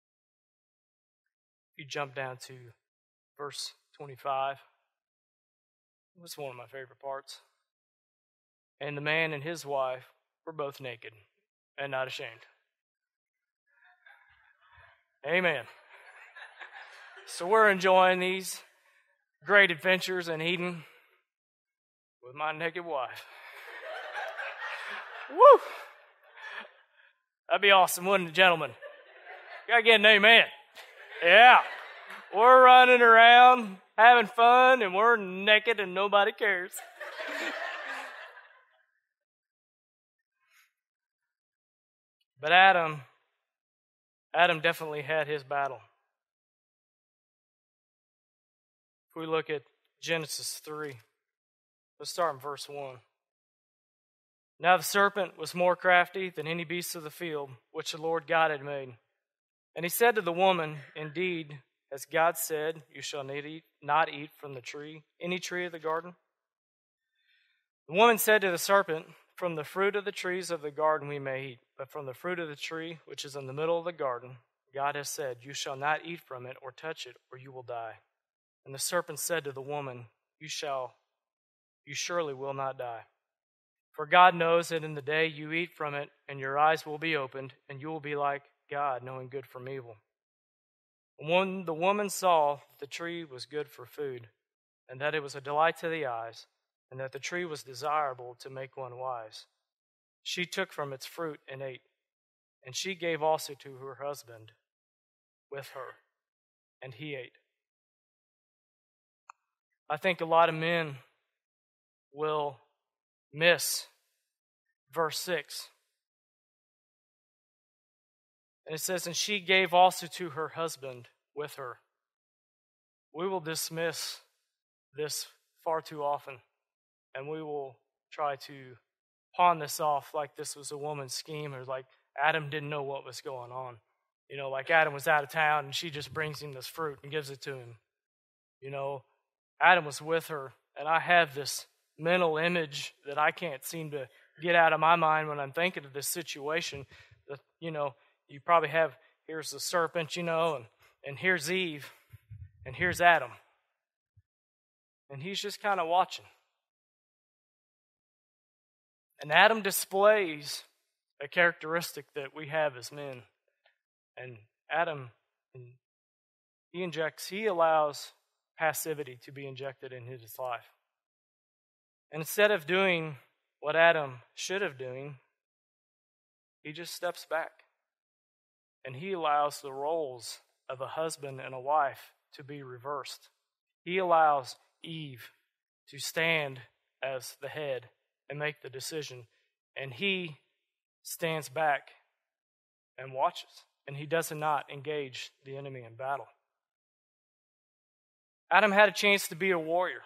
You jump down to verse twenty-five. It's one of my favorite parts. And the man and his wife were both naked and not ashamed. Amen. So we're enjoying these great adventures in Eden with my naked wife. Woo! That'd be awesome, wouldn't it, gentlemen? Gotta get an amen. Yeah. We're running around, having fun, and we're naked and nobody cares. But Adam, Adam definitely had his battle. If we look at Genesis three, let's start in verse one. Now the serpent was more crafty than any beast of the field which the Lord God had made. And he said to the woman, "Indeed, as God said, you shall not eat, not eat from the tree, any tree of the garden." The woman said to the serpent, "From the fruit of the trees of the garden we may eat, but from the fruit of the tree which is in the middle of the garden, God has said, you shall not eat from it or touch it, or you will die." And the serpent said to the woman, You shall, you surely will not die. For God knows that in the day you eat from it, and your eyes will be opened, and you will be like God, knowing good from evil. And when the woman saw that the tree was good for food, and that it was a delight to the eyes, and that the tree was desirable to make one wise, she took from its fruit and ate. And she gave also to her husband with her, and he ate. I think a lot of men will miss verse six. And it says, and she gave also to her husband with her. We will dismiss this far too often, and we will try to pawn this off like this was a woman's scheme, or like Adam didn't know what was going on. You know, like Adam was out of town and she just brings him this fruit and gives it to him. You know, Adam was with her, and I have this mental image that I can't seem to get out of my mind when I'm thinking of this situation. That, you know, you probably have, here's the serpent, you know, and, and here's Eve, and here's Adam. And he's just kind of watching. And Adam displays a characteristic that we have as men. And Adam, he injects, he allows passivity to be injected in his life. And instead of doing what Adam should have done, he just steps back. And he allows the roles of a husband and a wife to be reversed. He allows Eve to stand as the head and make the decision. And he stands back and watches. And he does not engage the enemy in battle. Adam had a chance to be a warrior.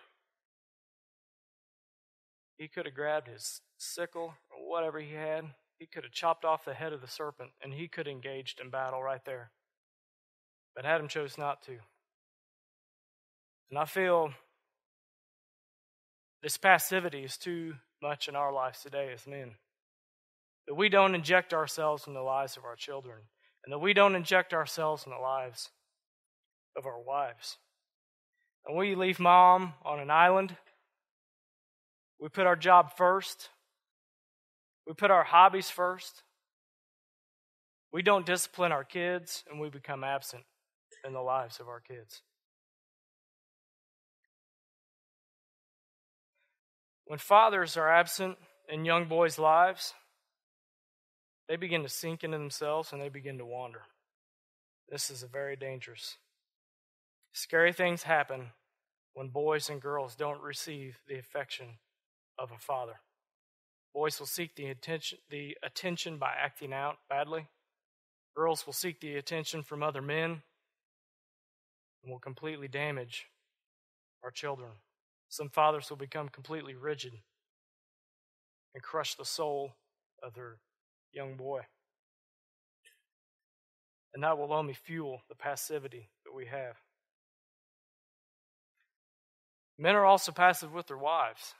He could have grabbed his sickle or whatever he had. He could have chopped off the head of the serpent, and he could have engaged in battle right there. But Adam chose not to. And I feel this passivity is too much in our lives today as men. That we don't inject ourselves in the lives of our children, and that we don't inject ourselves in the lives of our wives. And we leave mom on an island. We put our job first. We put our hobbies first. We don't discipline our kids, and we become absent in the lives of our kids. When fathers are absent in young boys' lives, they begin to sink into themselves and they begin to wander. This is a very dangerous. Scary things happen when boys and girls don't receive the affection of a father. Boys will seek the attention, the attention by acting out badly. Girls will seek the attention from other men and will completely damage our children. Some fathers will become completely rigid and crush the soul of their young boy. And that will only fuel the passivity that we have. Men are also passive with their wives.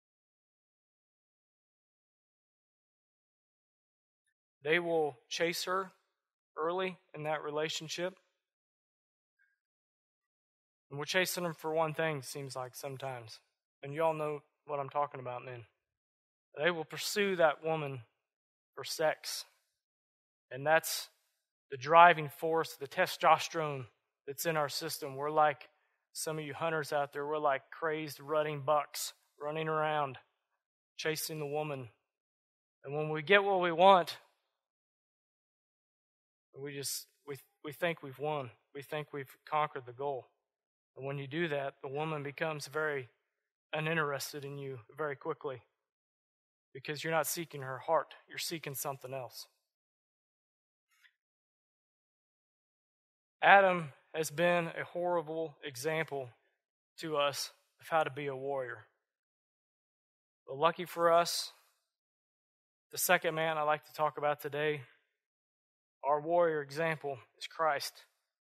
They will chase her early in that relationship. And we're chasing them for one thing, seems like sometimes. And you all know what I'm talking about, men. They will pursue that woman for sex. And that's the driving force, the testosterone that's in our system. We're like some of you hunters out there, we're like crazed, rutting bucks running around, chasing the woman. And when we get what we want, we just we we think we've won. We think we've conquered the goal. And when you do that, the woman becomes very uninterested in you very quickly because you're not seeking her heart. You're seeking something else. Adam has been a horrible example to us of how to be a warrior. But lucky for us, the second man I'd like to talk about today, our warrior example, is Christ.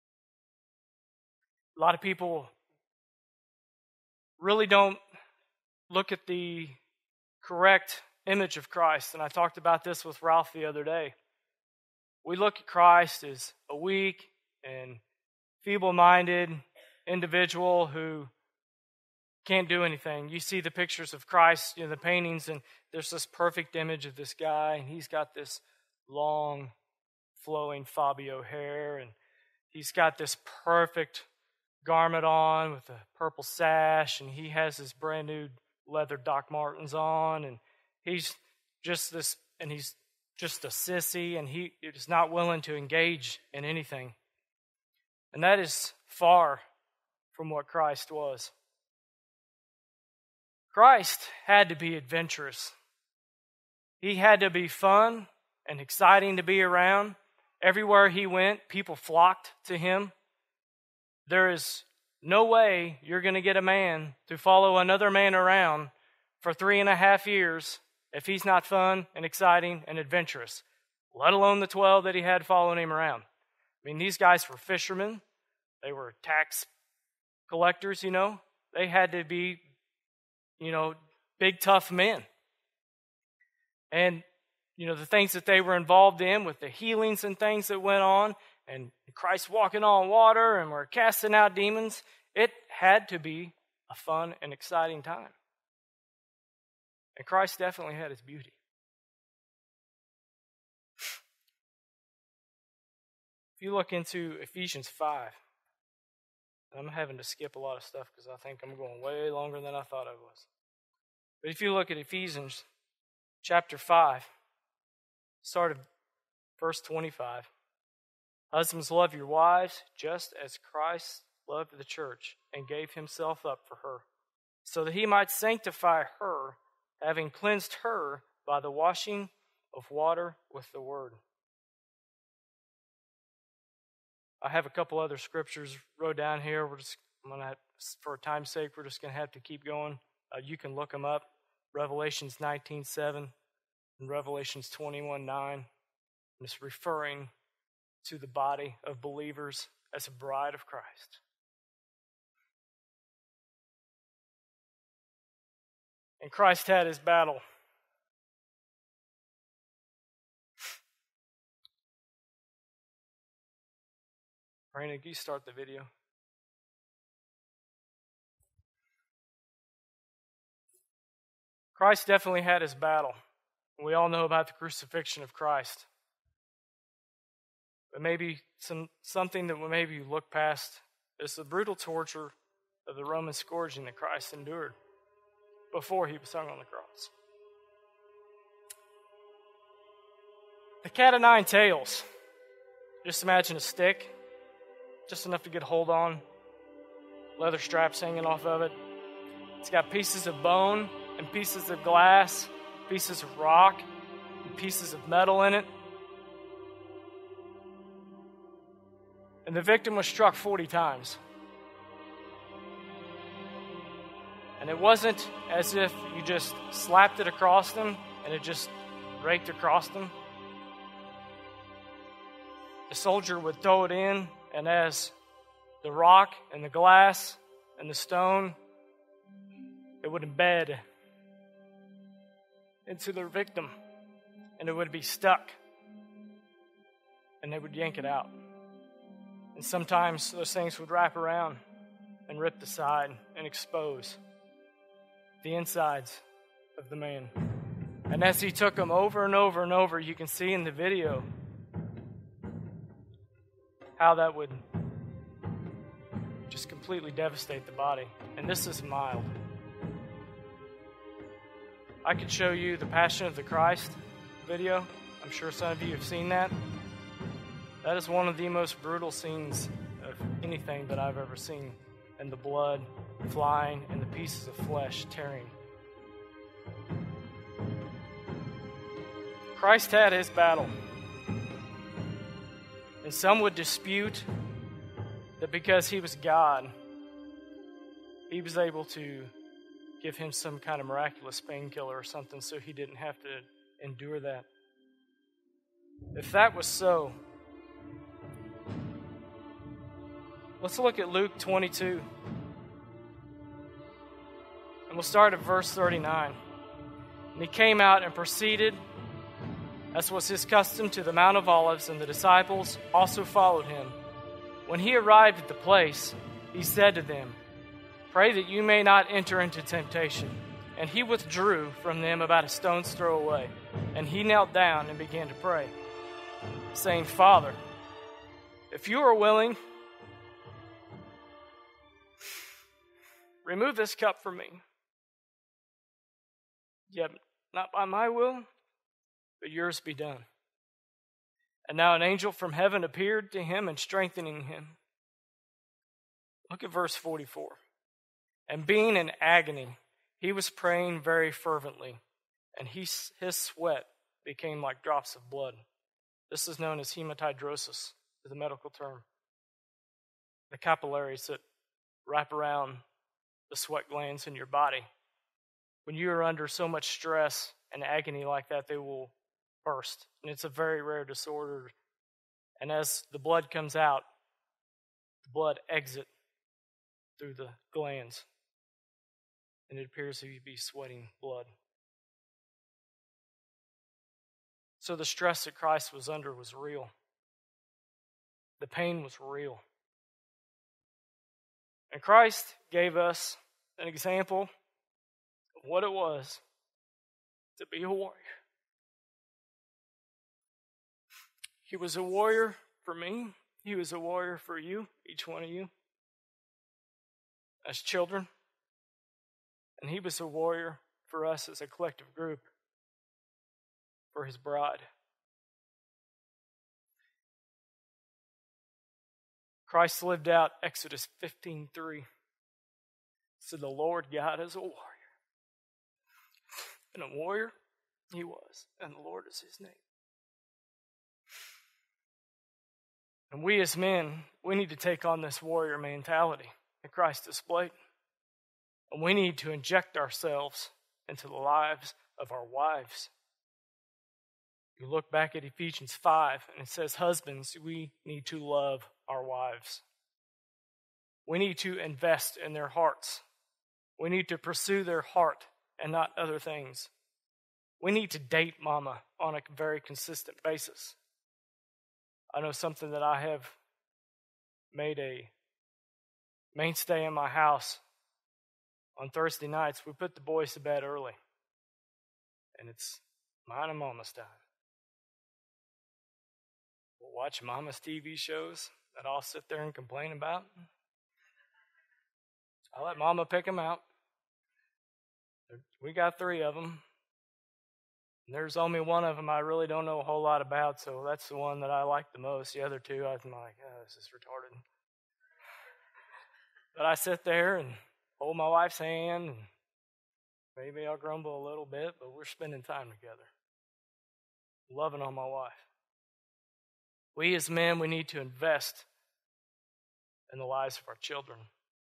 A lot of people really don't look at the correct image of Christ, and I talked about this with Ralph the other day. We look at Christ as a weak and feeble-minded individual who can't do anything. You see the pictures of Christ, you know, the paintings, and there's this perfect image of this guy, and he's got this long, flowing Fabio hair, and he's got this perfect garment on with a purple sash, and he has his brand new leather Doc Martens on, and he's just this, and he's just a sissy, and he is not willing to engage in anything. And that is far from what Christ was. Christ had to be adventurous. He had to be fun and exciting to be around. Everywhere he went, people flocked to him. There is no way you're going to get a man to follow another man around for three and a half years if he's not fun and exciting and adventurous, let alone the twelve that he had following him around. I mean, these guys were fishermen. They were tax collectors, you know. They had to be, you know, big, tough men. And, you know, the things that they were involved in with the healings and things that went on, and Christ walking on water, and we're casting out demons, it had to be a fun and exciting time. And Christ definitely had his beauty. If you look into Ephesians five, I'm having to skip a lot of stuff because I think I'm going way longer than I thought I was. But if you look at Ephesians chapter five, start at verse twenty-five. Husbands, love your wives just as Christ loved the church and gave himself up for her, so that he might sanctify her, having cleansed her by the washing of water with the word. I have a couple other scriptures wrote down here. We're just, I'm gonna, for time's sake, we're just going to have to keep going. Uh, you can look them up. Revelations nineteen seven and Revelations twenty-one nine. It's referring to the body of believers as a bride of Christ. And Christ had his battle. Brandon, can you start the video? Christ definitely had his battle. We all know about the crucifixion of Christ. But maybe some something that we maybe look past is the brutal torture of the Roman scourging that Christ endured before he was hung on the cross. The cat of nine tails. Just imagine a stick, just enough to get a hold on, leather straps hanging off of it. It's got pieces of bone and pieces of glass, pieces of rock, and pieces of metal in it. And the victim was struck forty times. And it wasn't as if you just slapped it across them and it just raked across them. The soldier would throw it in, and as the rock and the glass and the stone, it would embed into their victim, and it would be stuck, and they would yank it out. And sometimes those things would wrap around and rip the side and expose the insides of the man. And as he took them over and over and over, you can see in the video how that would just completely devastate the body. And this is mild. I could show you the Passion of the Christ video. I'm sure some of you have seen that. That is one of the most brutal scenes of anything that I've ever seen. And the blood flying and the pieces of flesh tearing. Christ had his battle. And some would dispute that because he was God, he was able to give him some kind of miraculous painkiller or something so he didn't have to endure that. If that was so, let's look at Luke twenty-two. And we'll start at verse thirty-nine. And he came out and proceeded, as was his custom, to the Mount of Olives, and the disciples also followed him. When he arrived at the place, he said to them, "Pray that you may not enter into temptation." And he withdrew from them about a stone's throw away. And he knelt down and began to pray, saying, "Father, if you are willing, remove this cup from me. Yet not by my will, but yours be done." And now an angel from heaven appeared to him and strengthening him. Look at verse forty-four. And being in agony, he was praying very fervently, and he, his sweat became like drops of blood. This is known as hematidrosis, is the medical term. The capillaries that wrap around the sweat glands in your body. When you are under so much stress and agony like that, they will burst. And it's a very rare disorder. And as the blood comes out, the blood exits through the glands. And it appears to be sweating blood. So the stress that Christ was under was real. The pain was real. And Christ gave us an example of what it was to be a warrior. He was a warrior for me. He was a warrior for you, each one of you, as children. And he was a warrior for us as a collective group, for his bride. Christ lived out Exodus fifteen three. So the Lord God is a warrior. And a warrior he was, and the Lord is his name. And we as men, we need to take on this warrior mentality that Christ displayed. And we need to inject ourselves into the lives of our wives. You look back at Ephesians five, and it says, husbands, we need to love our wives. We need to invest in their hearts. We need to pursue their heart and not other things. We need to date mama on a very consistent basis. I know something that I have made a mainstay in my house. On Thursday nights, we put the boys to bed early. And it's mine and mama's time. We'll watch mama's T V shows that I'll sit there and complain about. I let mama pick them out. We got three of them. And there's only one of them I really don't know a whole lot about, so that's the one that I like the most. The other two, I'm like, oh, this is retarded. But I sit there and hold my wife's hand, and maybe I'll grumble a little bit, but we're spending time together. Loving on my wife. We as men, we need to invest in the lives of our children.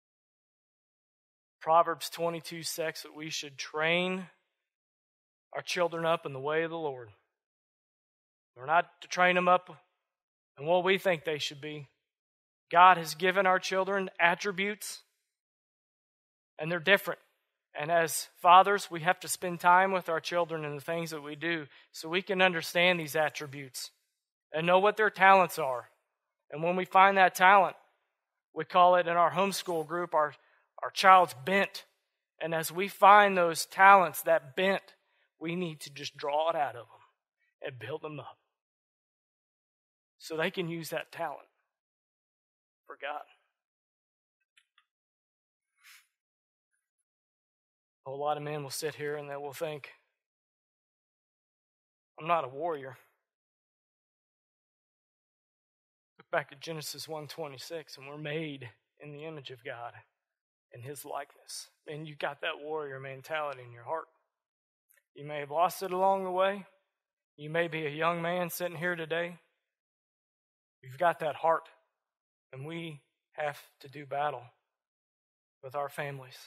Proverbs twenty-two says that we should train our children up in the way of the Lord. We're not to train them up in what we think they should be. God has given our children attributes, and they're different. And as fathers, we have to spend time with our children and the things that we do so we can understand these attributes and know what their talents are. And when we find that talent, we call it in our homeschool group our, our child's bent. And as we find those talents, that bent, we need to just draw it out of them and build them up so they can use that talent for God. A whole lot of men will sit here and they will think, I'm not a warrior. Look back at Genesis one twenty-six, and we're made in the image of God and His likeness. And you got that warrior mentality in your heart. You may have lost it along the way. You may be a young man sitting here today. You've got that heart, and we have to do battle with our families.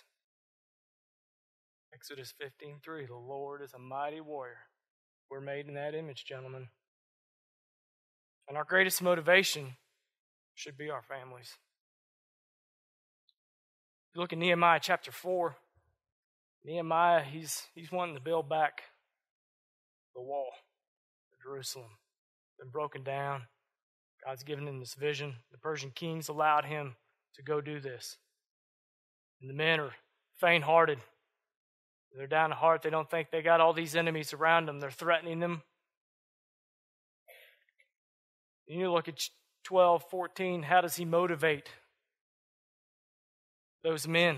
Exodus fifteen three, the Lord is a mighty warrior. We're made in that image, gentlemen. And our greatest motivation should be our families. If you look at Nehemiah chapter four, Nehemiah, he's he's wanting to build back the wall of Jerusalem. It's been broken down. God's given him this vision. The Persian kings allowed him to go do this. And the men are faint-hearted. They're down in heart. They don't think they got all these enemies around them. They're threatening them. And you look at twelve, fourteen, how does he motivate those men?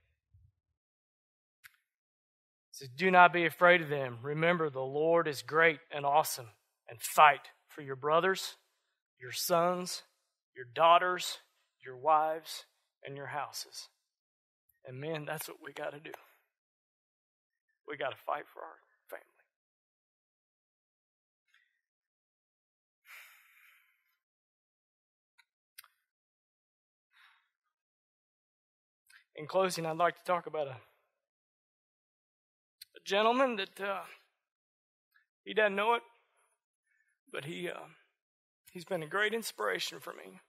He says, do not be afraid of them. Remember, the Lord is great and awesome. And fight for your brothers, your sons, your daughters, your wives, and your houses. And men, that's what we got to do. We got to fight for our family. In closing, I'd like to talk about a, a gentleman that uh, he doesn't know it, but he uh, he's been a great inspiration for me.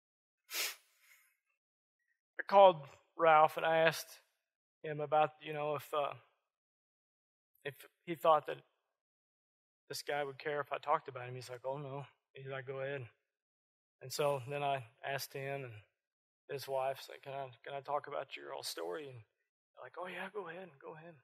I called Ralph and I asked him about, you know, if uh, if he thought that this guy would care if I talked about him. He's like, oh no. He's like, go ahead. And so then I asked him and his wife, said, can I can I talk about your old story? And they're like, oh yeah, go ahead, go ahead.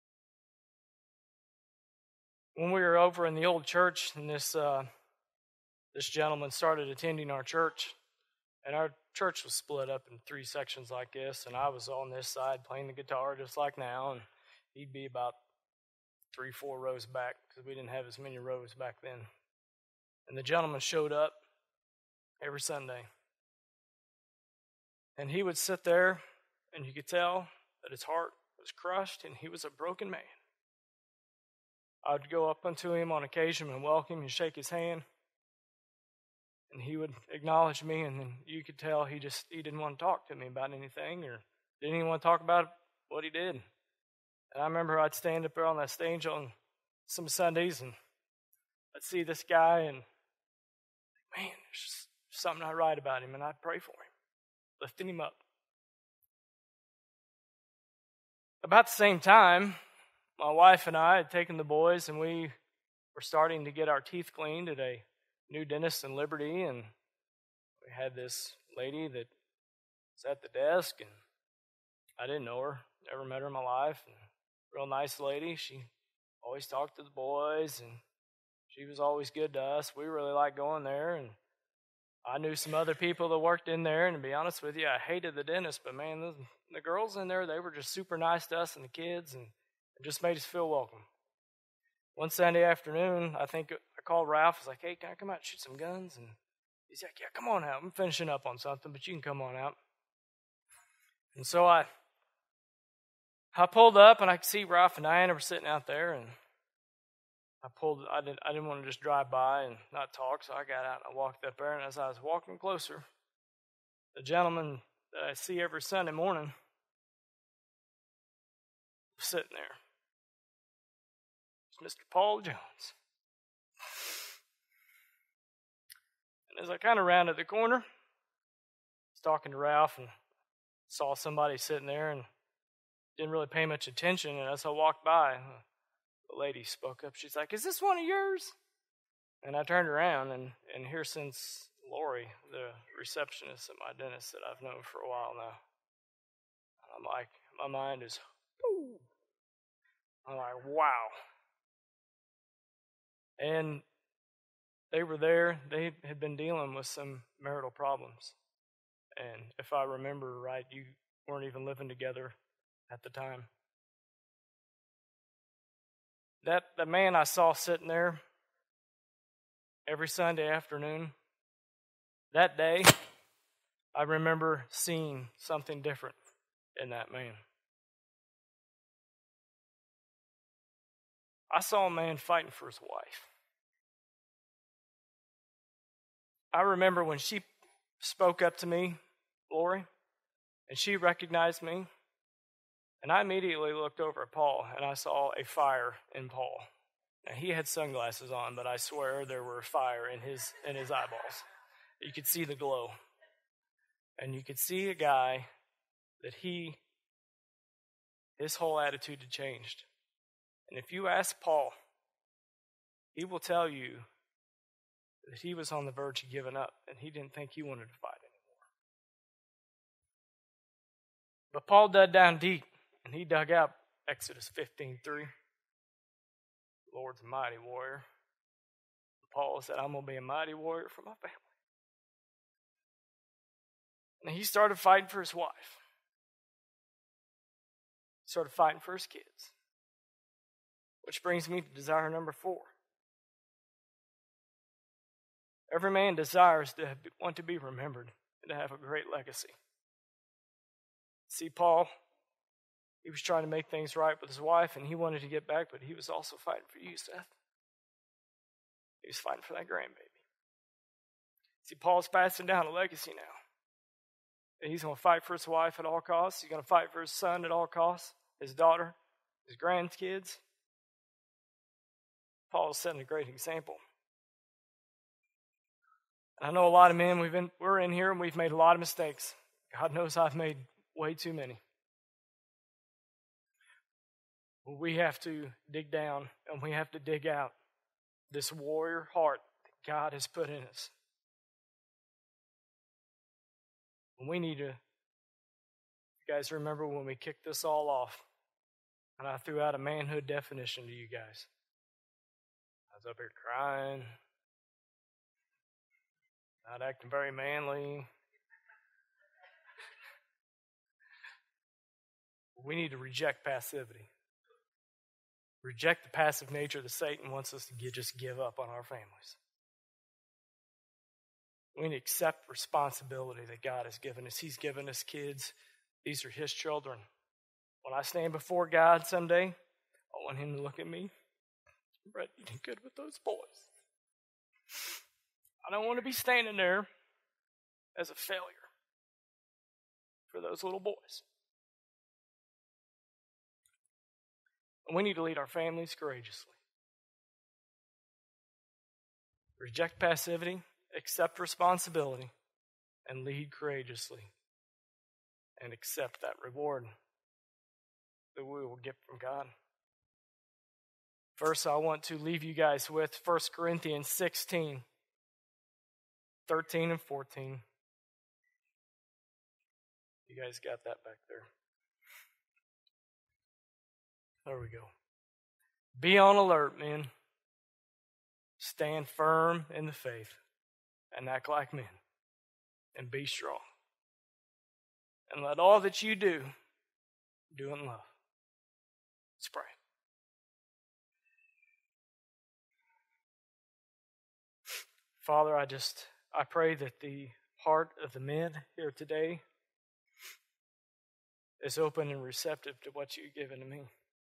When we were over in the old church, and this uh, this gentleman started attending our church, and our church was split up in three sections like this, and I was on this side playing the guitar just like now, and he'd be about three, four rows back, because we didn't have as many rows back then. And the gentleman showed up every Sunday. And he would sit there, and you could tell that his heart was crushed, and he was a broken man. I would go up unto him on occasion and welcome him and shake his hand. And he would acknowledge me, and then you could tell he just he didn't want to talk to me about anything, or didn't even want to talk about what he did. And I remember I'd stand up there on that stage on some Sundays, and I'd see this guy, and man, there's just something not right about him, and I'd pray for him, lifting him up. About the same time, my wife and I had taken the boys, and we were starting to get our teeth cleaned at a new dentist in Liberty, and we had this lady that was at the desk, and I didn't know her, never met her in my life, and real nice lady. She always talked to the boys, and she was always good to us. We really liked going there, and I knew some other people that worked in there, and to be honest with you, I hated the dentist, but man, the, the girls in there, they were just super nice to us and the kids, and it just made us feel welcome. One Sunday afternoon, I think I called Ralph. I was like, hey, can I come out and shoot some guns? And he's like, yeah, come on out. I'm finishing up on something, but you can come on out. And so I I pulled up, and I could see Ralph and Diana were sitting out there, and I pulled. I didn't. I didn't want to just drive by and not talk, so I got out and I walked up there. And as I was walking closer, the gentleman that I see every Sunday morning was sitting there. It's Mister Paul Jones. And as I kind of rounded the corner, I was talking to Ralph and saw somebody sitting there and didn't really pay much attention. And as I walked by, the lady spoke up. She's like, is this one of yours? And I turned around, and, and here since Lori, the receptionist at my dentist that I've known for a while now. I'm like, my mind is, whoo. I'm like, wow. And they were there. They had been dealing with some marital problems. And if I remember right, you weren't even living together at the time. That the man I saw sitting there every Sunday afternoon, that day, I remember seeing something different in that man. I saw a man fighting for his wife. I remember when she spoke up to me, Lori, and she recognized me, and I immediately looked over at Paul, and I saw a fire in Paul. Now, he had sunglasses on, but I swear there were fire in his in his eyeballs. You could see the glow. And you could see a guy that he, his whole attitude had changed. And if you ask Paul, he will tell you that he was on the verge of giving up, and he didn't think he wanted to fight anymore. But Paul dug down deep, and he dug out Exodus fifteen three. The Lord's a mighty warrior. Paul said, I'm going to be a mighty warrior for my family. And he started fighting for his wife. He started fighting for his kids. Which brings me to desire number four. Every man desires to want to be remembered and to have a great legacy. See, Paul, he was trying to make things right with his wife, and he wanted to get back, but he was also fighting for you, Seth. He was fighting for that grandbaby. See, Paul's passing down a legacy now. And he's going to fight for his wife at all costs. He's going to fight for his son at all costs, his daughter, his grandkids. Paul is setting a great example. I know a lot of men, we've been, we're in here and we've made a lot of mistakes. God knows I've made way too many. We have to dig down and we have to dig out this warrior heart that God has put in us. And we need to, you guys remember when we kicked this all off and I threw out a manhood definition to you guys. I was up here crying, not acting very manly. We need to reject passivity. Reject the passive nature that Satan wants us to get, just give up on our families. We need to accept responsibility that God has given us. He's given us kids. These are His children. When I stand before God someday, I want Him to look at me. Brett, you did good with those boys. I don't want to be standing there as a failure for those little boys. And we need to lead our families courageously. Reject passivity, accept responsibility, and lead courageously. And accept that reward that we will get from God. verse I want to leave you guys with, First Corinthians sixteen, thirteen and fourteen. You guys got that back there. There we go. Be on alert, men. Stand firm in the faith and act like men, and be strong. And let all that you do, do in love. Let's pray. Father, I just, I pray that the heart of the men here today is open and receptive to what you've given to me.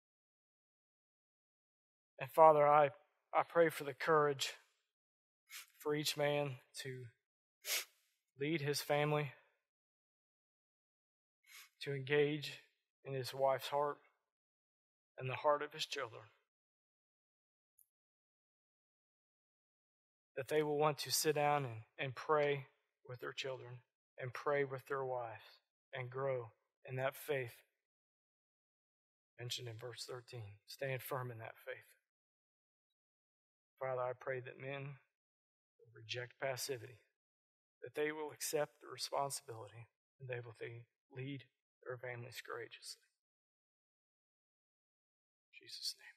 And Father, I, I pray for the courage for each man to lead his family, to engage in his wife's heart and the heart of his children. That they will want to sit down and, and pray with their children and pray with their wives and grow in that faith mentioned in verse thirteen. Stand firm in that faith. Father, I pray that men will reject passivity, that they will accept the responsibility, and they will lead their families courageously. In Jesus' name.